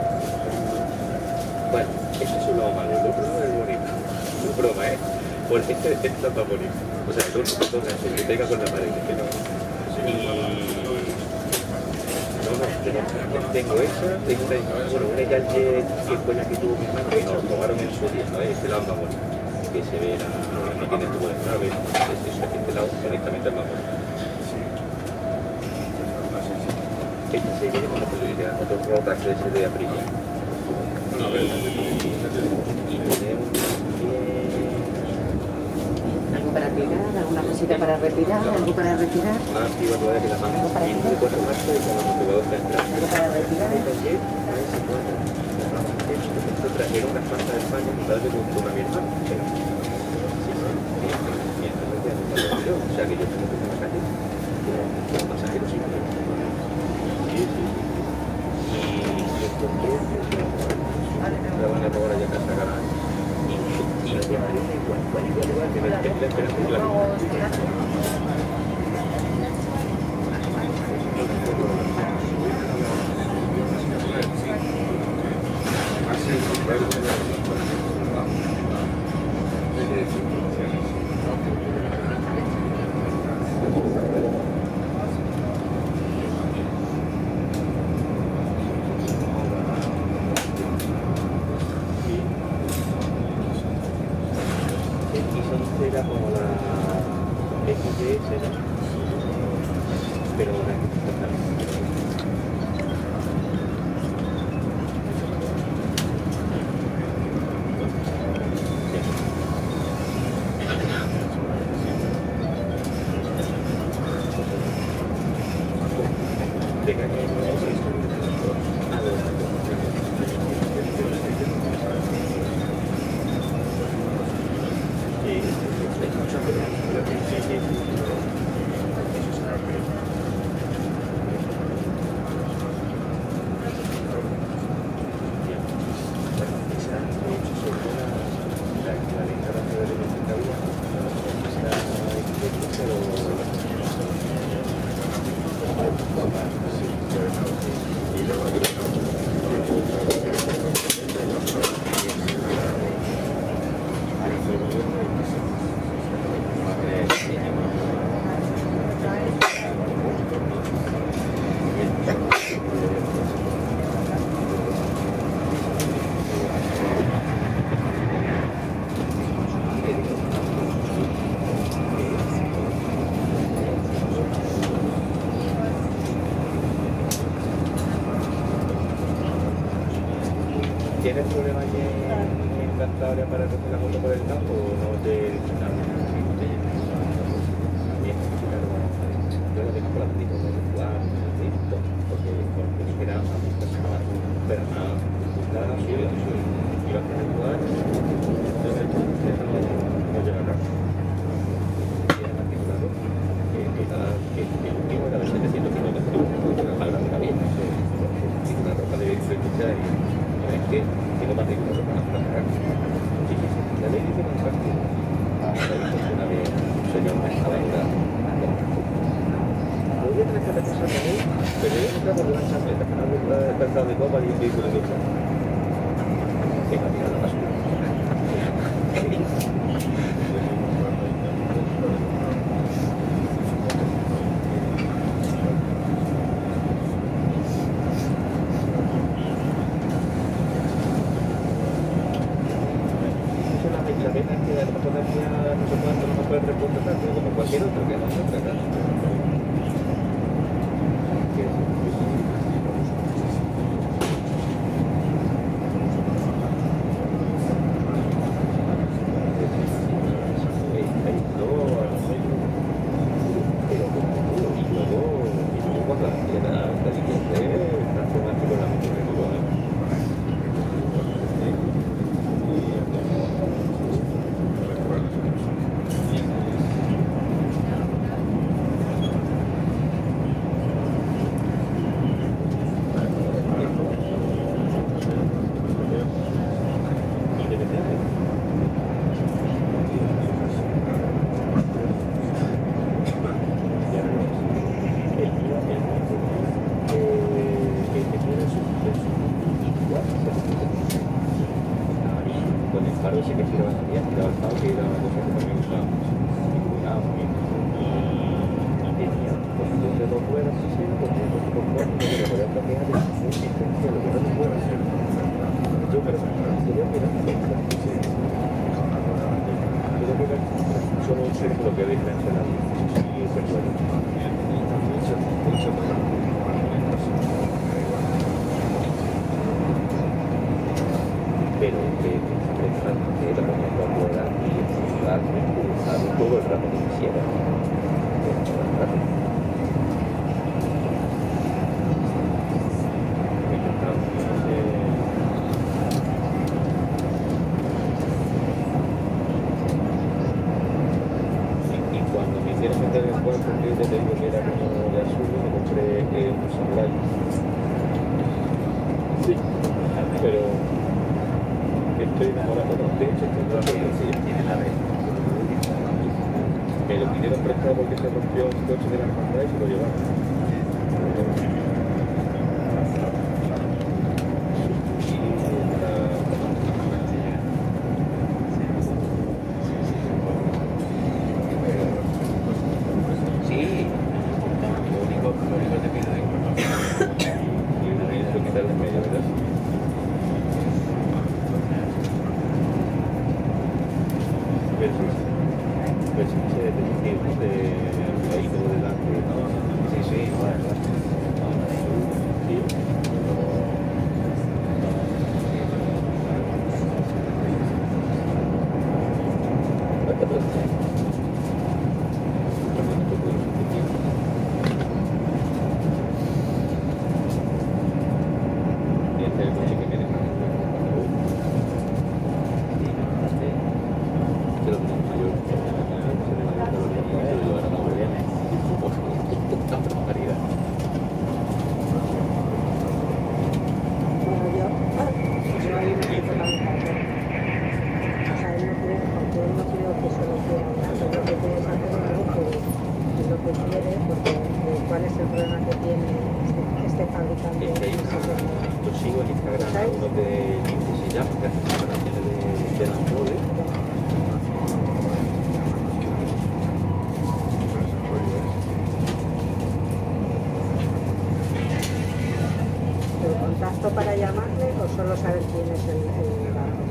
H: Bueno, este es un lado malo, el otro no es bonito. No es broma, ¿eh? Porque este, este está más bonito. O sea, el otro que toca se me pega con la pared, que no. Y... No, no, yo no. Tengo esa, tengo una, bueno, una Yalje que fue la que tuvo mi hermano, que nos robaron en su día, ¿no? Este lado más bonito. Que se ve la... no tiene tubo de escape, este, este lado directamente es más bonito. Esta se viene con la posibilidad de otro rotax de ese de Aprilia. Y, y tenemos
G: ¿Algo para tirar? ¿Alguna cosa cosita para respirar, algo para respirar.
H: Una activa todavía que la mano.
G: Algo para respirar.
H: Y cuatro marchas y cuando te veo entrar.
G: Algo para respirar.
H: Trajeron unas plantas de España, mi padre con a mi hermano. Pero, sí, sí, o sea que yo tengo que ir a la calle como pasajero sin problema. Sí, sí. Y encontré la van a robar allá a casa Garán. Y la llevaría igual, igual, igual, igual, que la esperanza de la era como la X D S, pero ahora ¿Tienes problemas en Cantabria para coger la moto por el campo o no te dicen nada? Bien, claro, yo lo tengo por la película de jugar, porque porque era una persona pero nada, nada, sí, sí, iba a hacer jugar, entonces no llega a casa. Y además que claro, que el último era de setecientos kilómetros, que era más grande que había, y una ropa de escucha y es que tengo más de una ropa para sacar. Sí, sí, sí, la ley dice contraste. Ah, una vez un señor me estaba ayudando. Podría tener que repasar la ley, pero yo nunca por una chancleta, que no me he despertado de copa y un vehículo de coche. Que me ha tirado la basura. La pena es que a lo mejor tenía no sé cuánto, no me puede reportar, pero como cualquier otro que no se trata. Ese que tiraba salía, tiraba el pavo, que era una cosa que también usábamos y cuidábamos bien. Y tenía posición de dos ruedas, sí, sí, con un poquito por cuatro, que le podía bloquear de muy diferencial, lo que no se puede hacer. Yo, pero quería que era quería que era solo un círculo que diferencia la vida. Y es el bueno. Pero que que la ponía por rueda y empezar a todo el rato que quisiera. quiero meter en el cual porque te digo que era como de azul y me compré eh, un samurai. Sí, pero estoy enamorado de los techos, estoy enamorado de los tiene la vez. Me lo pidieron prestado porque se rompió un coche de la hermandad y se lo llevaron.
J: Para llamarle o solo saber quién es el, el barco.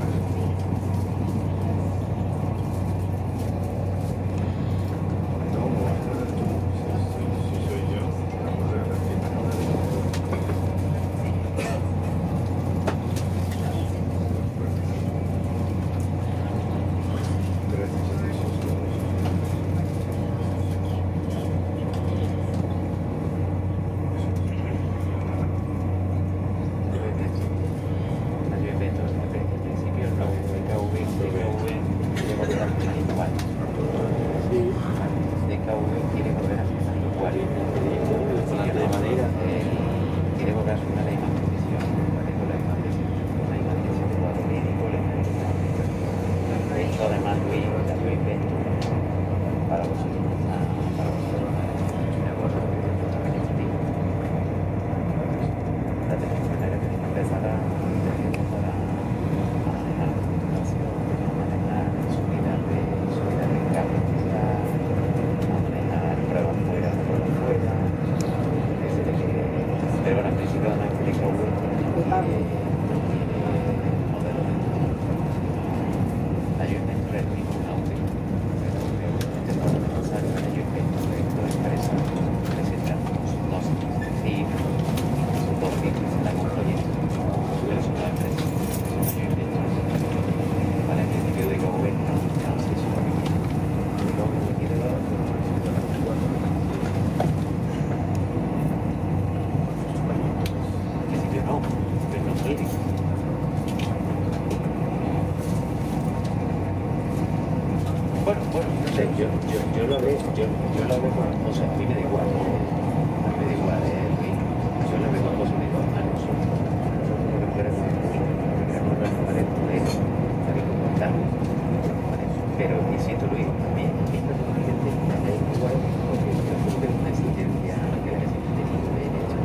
H: yo, yo, yo lo hablé, yo, yo lo hablé con, o sea, a mí me da igual, ¿no? A mí me da igual, ¿eh? Yo lo hablé con José, me dijo, a nosotros, nosotros lo que queremos es lo que queremos transformar esto de tal y como está, ¿vale? Pero insisto, Luis, a mí, a mí personalmente me da igual, porque yo creo que es una exigencia que la que siempre he tenido de hecho.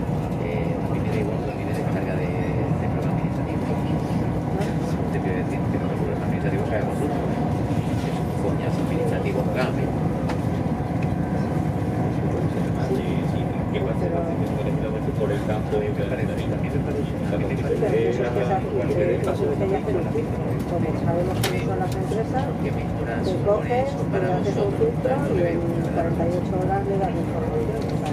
H: Eh, a mí me da igual la línea de carga de, de programa administrativo. Te quiero decir que los programas administrativos que hagamos nosotros, coñas administrativos cambio. Igual se va a hacer por el campo de también me parece también me parece
J: como sabemos que son las empresas, te coges, te haces un filtro y en cuarenta y ocho horas le das información.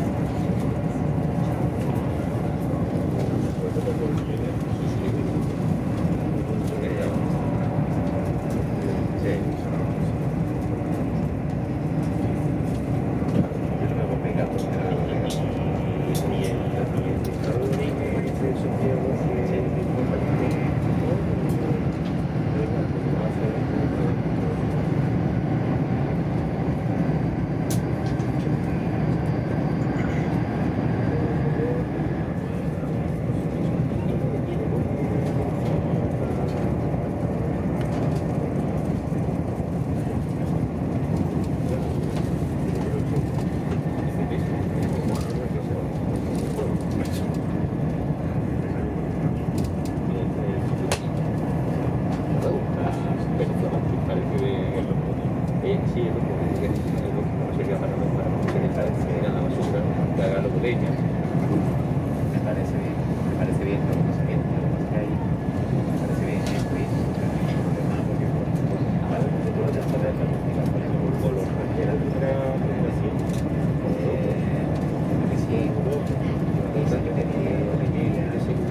H: leña. Me parece bien, me parece bien, lo que pasa que lo que pasa que ahí me parece bien esto y eso, porque ahora que tú vas a saber la música, por ejemplo, con los de la primera generación, eh, que sí, y sí, yo tenía que sí,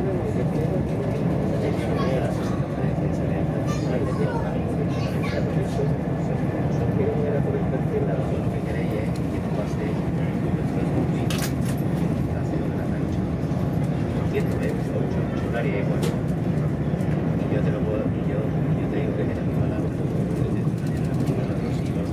H: y yo te lo puedo, y yo, y yo te digo que es la misma labor que mañana los hijos,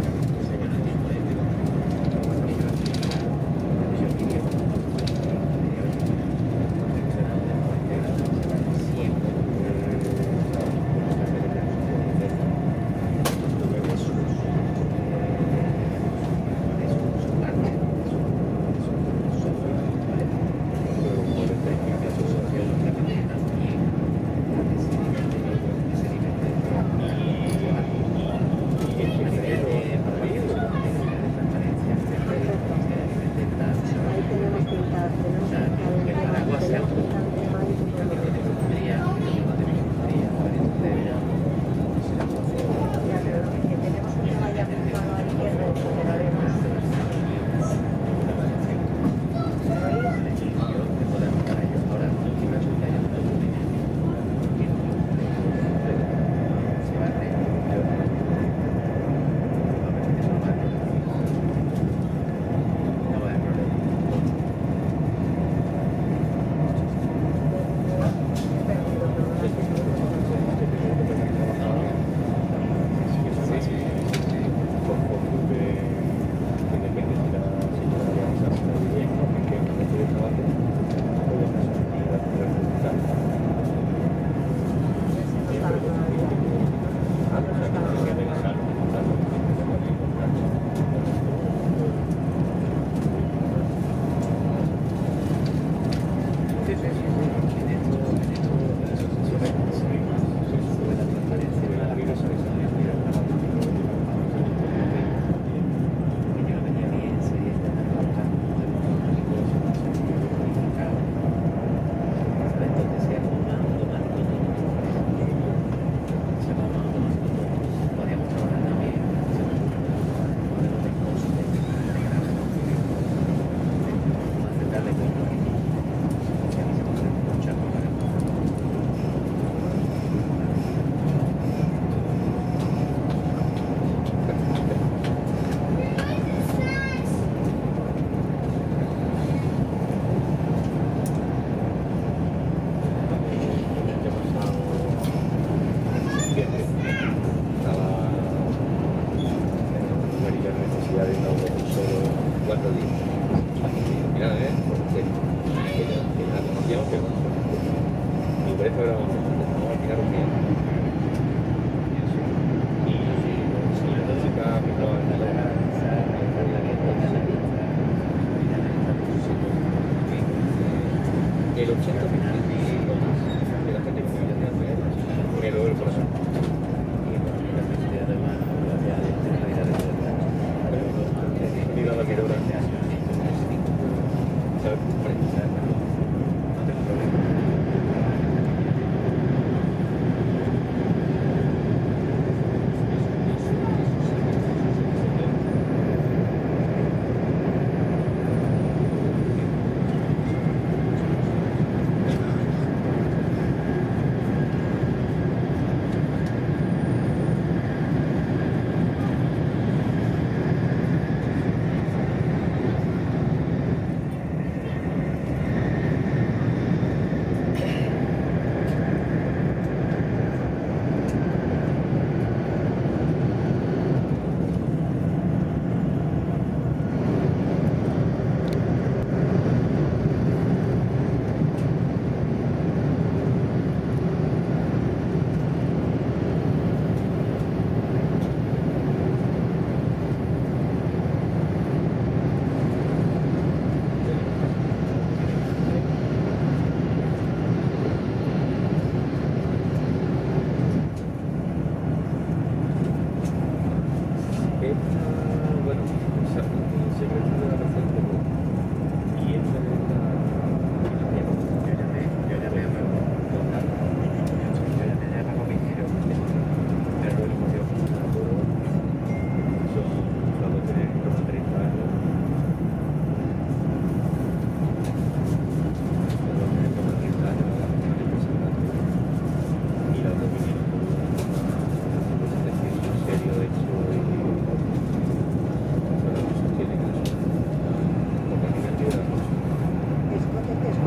H: el ochenta por ciento de la gente que vive en me duele el corazón. Mira la quedora. ¿Sabes? No tengo problema.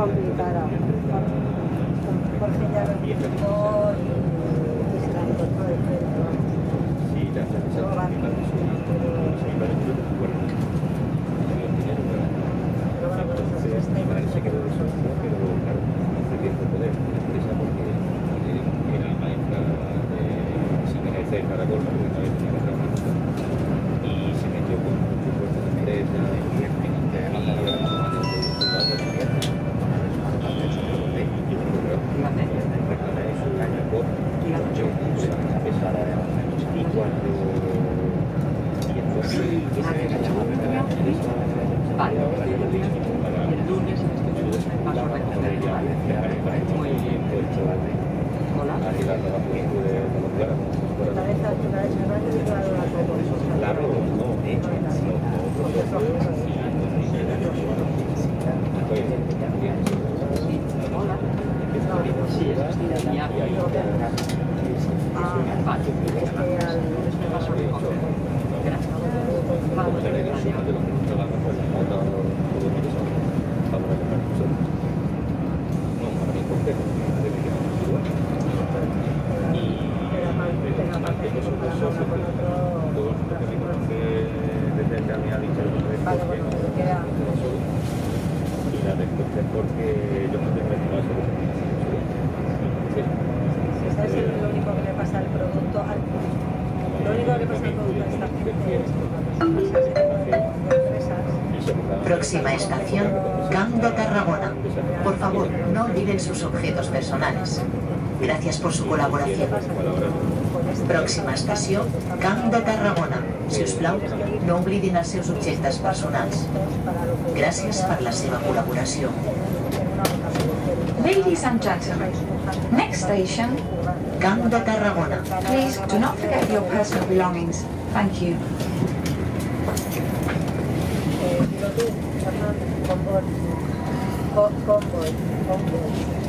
J: complicara. Porque ya lo explicó y se la encontró de frente.
H: Sí, la empresa principal de su pero bueno, para se quedó de solución, pero claro, no fue tiempo poder la empresa porque era maestra de psicoanalista de Zaragoza, porque una vez tenía que trabajar y se metió con muchos puestos de empresa, en Viernes, y ahora tomando el producto de la Viernes. Reclama eso, caña por yo puse la empresa y cuando y entonces que se ve la llamada de la empresa
L: Vale, el lunes en este curso paso a recoger muy bien. Hola.
H: Claro, no, hecho,
L: Hola. Sí, estoy de día. Vale, me paso a recoger. Gracias.
H: Y la respuesta es porque yo no tengo ninguna solución.
J: ¿Sabes lo único que le pasa al producto? Al... Lo único que le pasa al producto a esta gente es
A: Próxima estación, Camp de Tarragona. Por favor, no olviden sus objetos personales. Gracias por su col·laboració. Pròxima estació, Camp de Tarragona. Si us plau, no oblidin els seus objectes personals. Gràcies per la seva col·laboració.
B: Ladies and gentlemen, next station,
A: Camp de Tarragona.
B: Please do not forget your personal belongings. Thank you.
J: Convoy, convoy.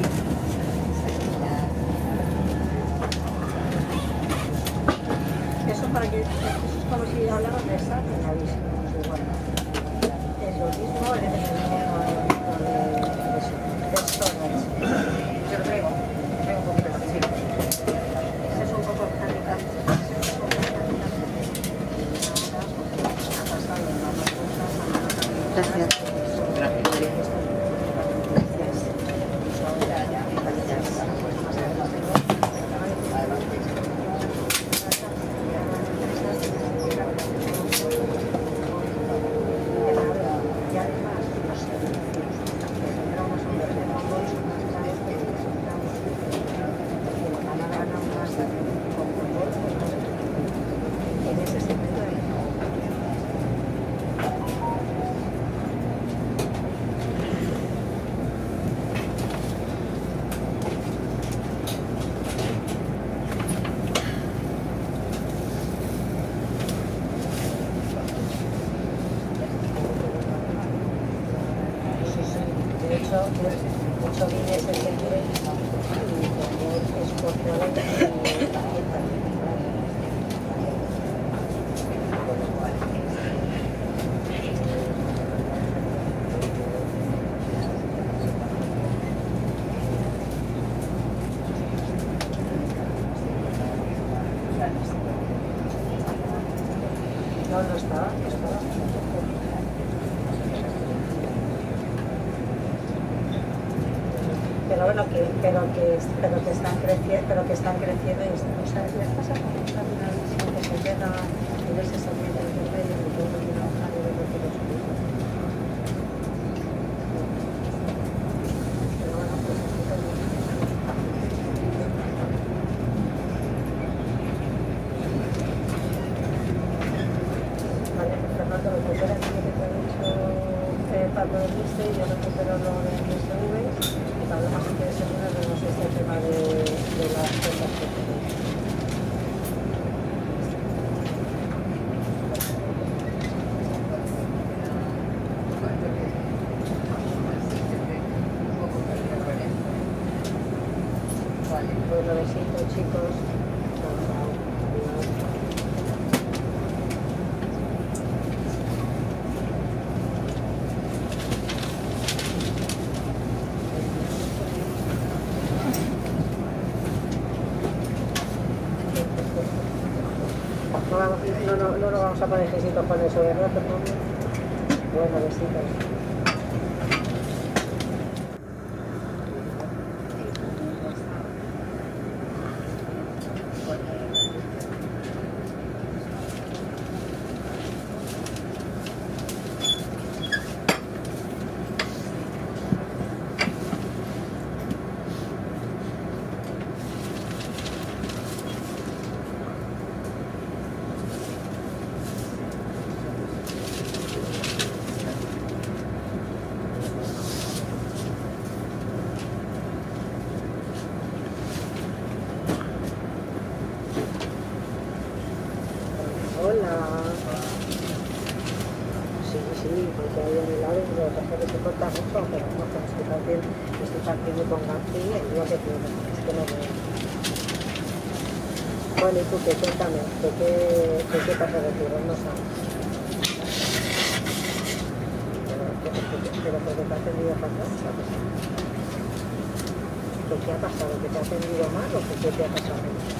J: Eso para que, eso es como si hablaran de esa, es lo mismo, es lo mismo de storage. Yo creo, creo un poquito, sí. Ese es un poco táctica. Gracias. Mucho viene ese siempre y como es por no, no estaba, no estaba. Pero bueno, que, pero que, pero que están creciendo, pero que están creciendo y o sea, les pasa como una visión que se llega y ves ese ambiente de medio de todo lo que no sale de lo que los pero bueno, pues vale, Fernando, recupera el que te ha dicho eh, Pablo de Liste y yo recupero lo de M S V. Además, si quieres ser una, no sé si el tema de, de las cosas que tenemos. Pues lo besito, chicos. vamos a poner jesitos con eso, ¿verdad? Bueno, besitos. Bueno, y tú qué, cuéntame, ¿qué, qué, qué, qué pasa contigo? No sabes. Pero porque te ha atendido fatal, ¿sabes? ¿Qué ha pasado? ¿Que te ha atendido mal o qué te ha pasado?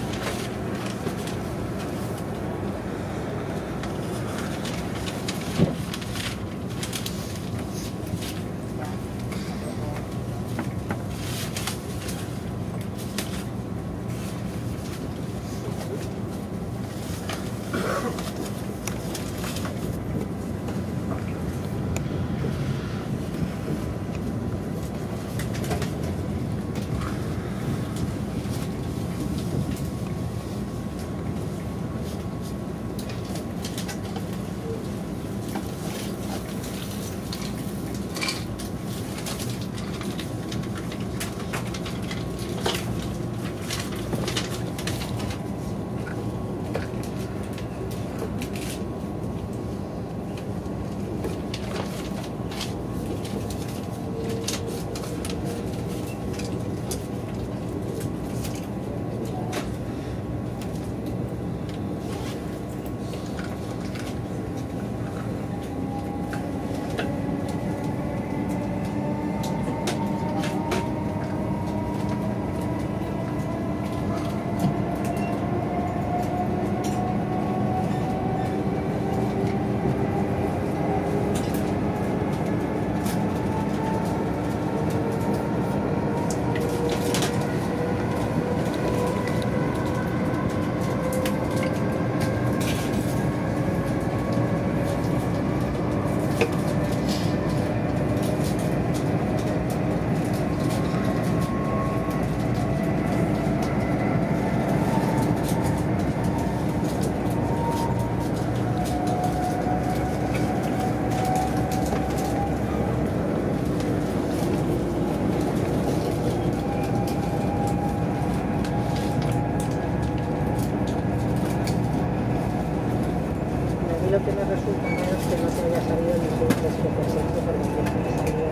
J: Lo que me resulta mal es que no se haya sabido ni su precio presente porque me salió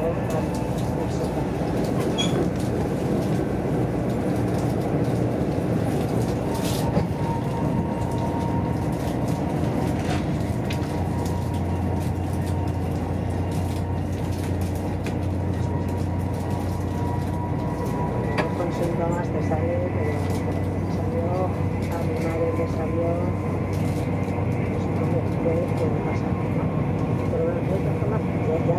J: con síntomas te sale, pero me salió a mi madre le salió puede pasar, ¿no? Pero bueno, de todas formas, ya,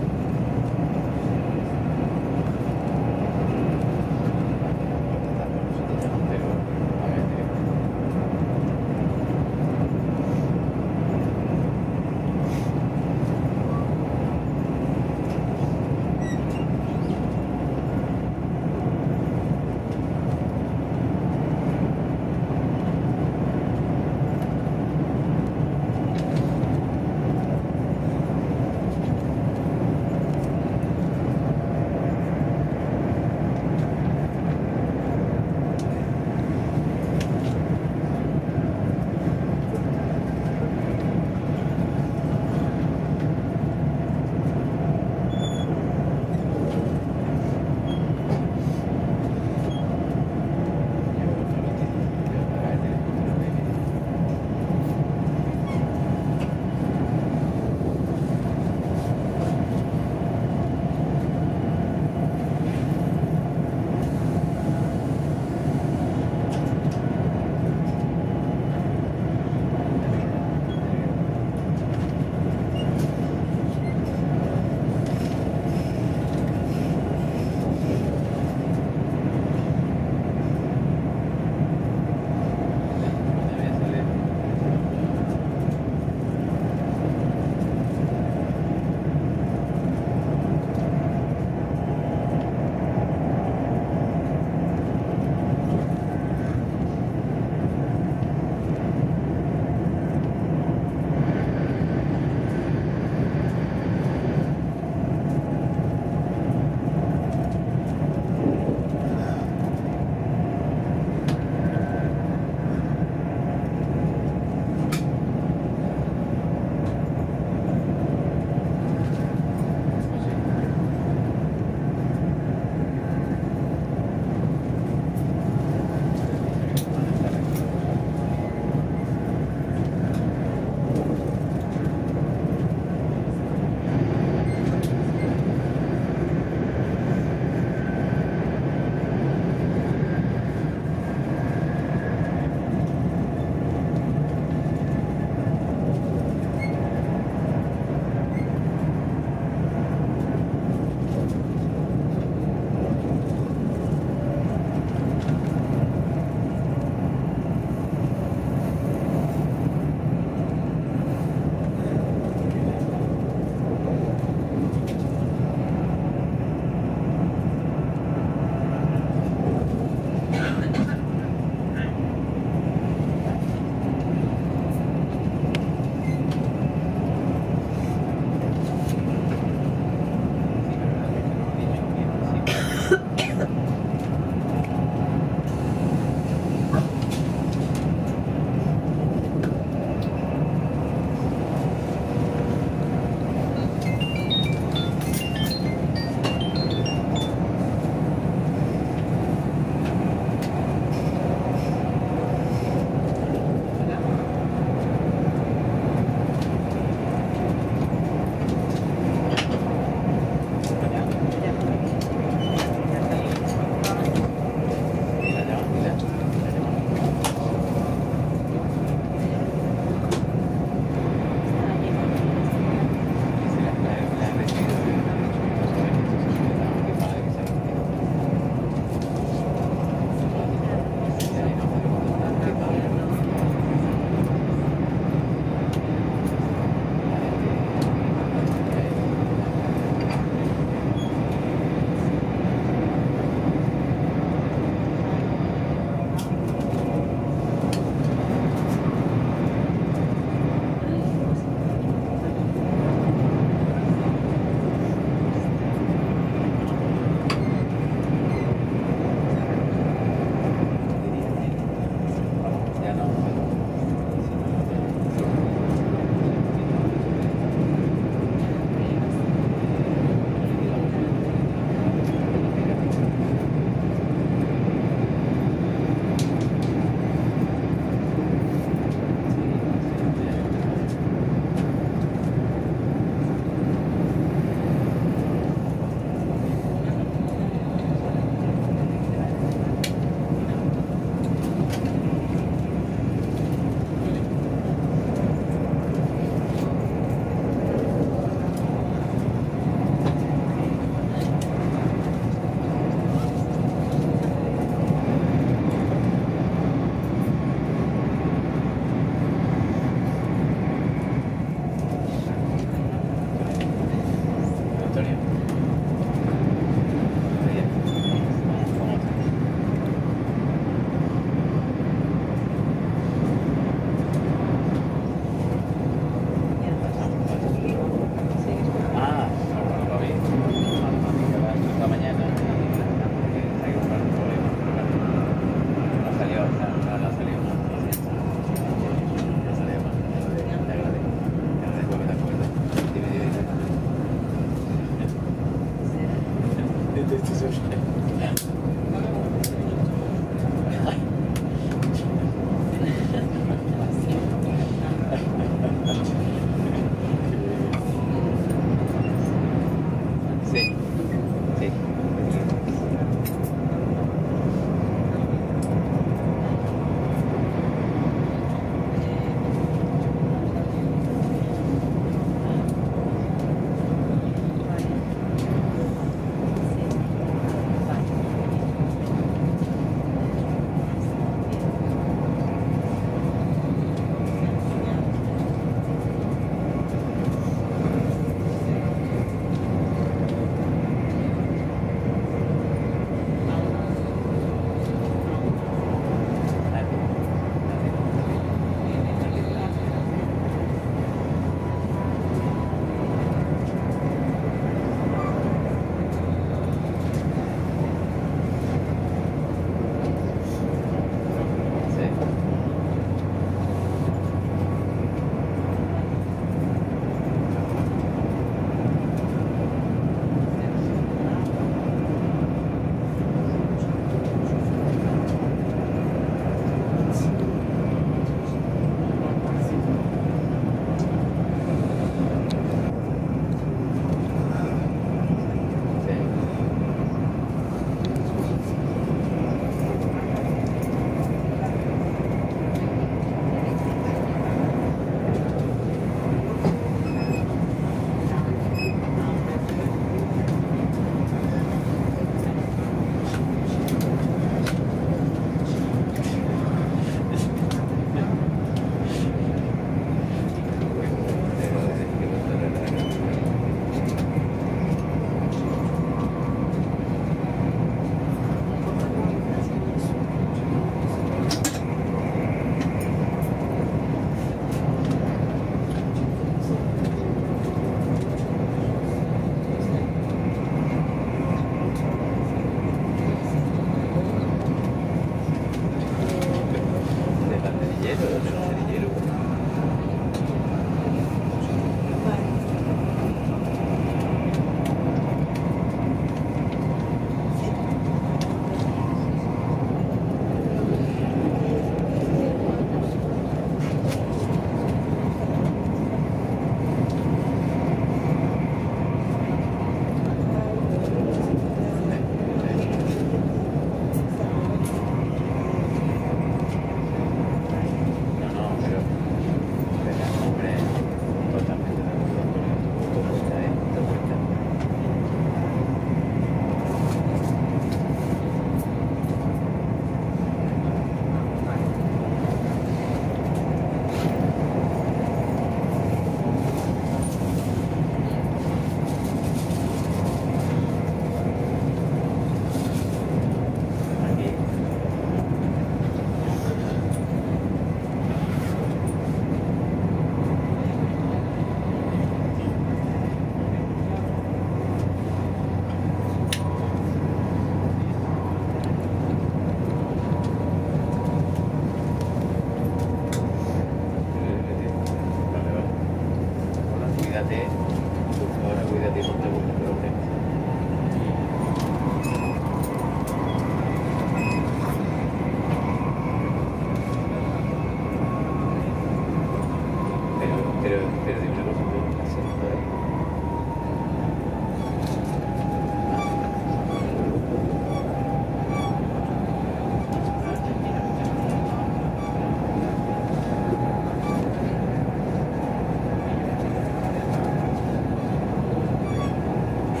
E: Pero,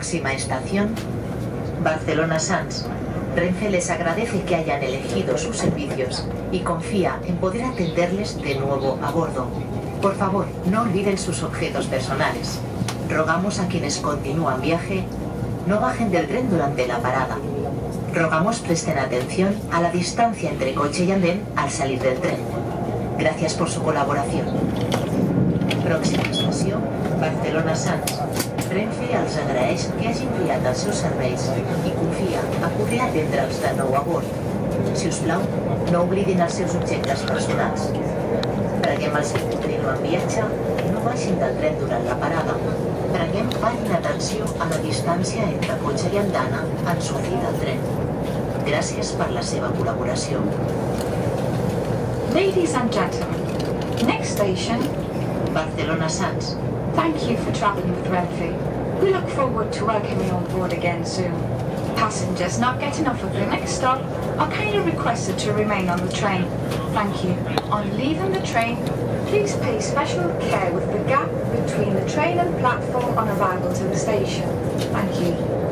A: Próxima estación, Barcelona Sants. Renfe les agradece que hayan elegido sus servicios y confía en poder atenderles de nuevo a bordo. Por favor, no olviden sus objetos personales. Rogamos a quienes continúan viaje, no bajen del tren durante la parada. Rogamos presten atención a la distancia entre coche y andén al salir del tren. Gracias por su colaboración. Pròxima estació, Barcelona Sants. Renfe els agraeix que hagin triat els seus serveis i confia a poder atendre'ls de nou a bord. Si us plau, no oblidin els seus objectes personals. Preguem els que continuen viatge, no baixin del tren durant la parada. Preguem parin atenció a la distància entre cotxe i andana en sortir del tren. Gràcies per la seva col·laboració.
B: Ladies and gentlemen, next station,
A: Barcelona Sants.
B: Thank you for travelling with Renfe. We look forward to welcoming you on board again soon. Passengers not getting off at the next stop are kindly requested to remain on the train. Thank you. On leaving the train, please pay special care with the gap between the train and platform on arrival to the station. Thank you.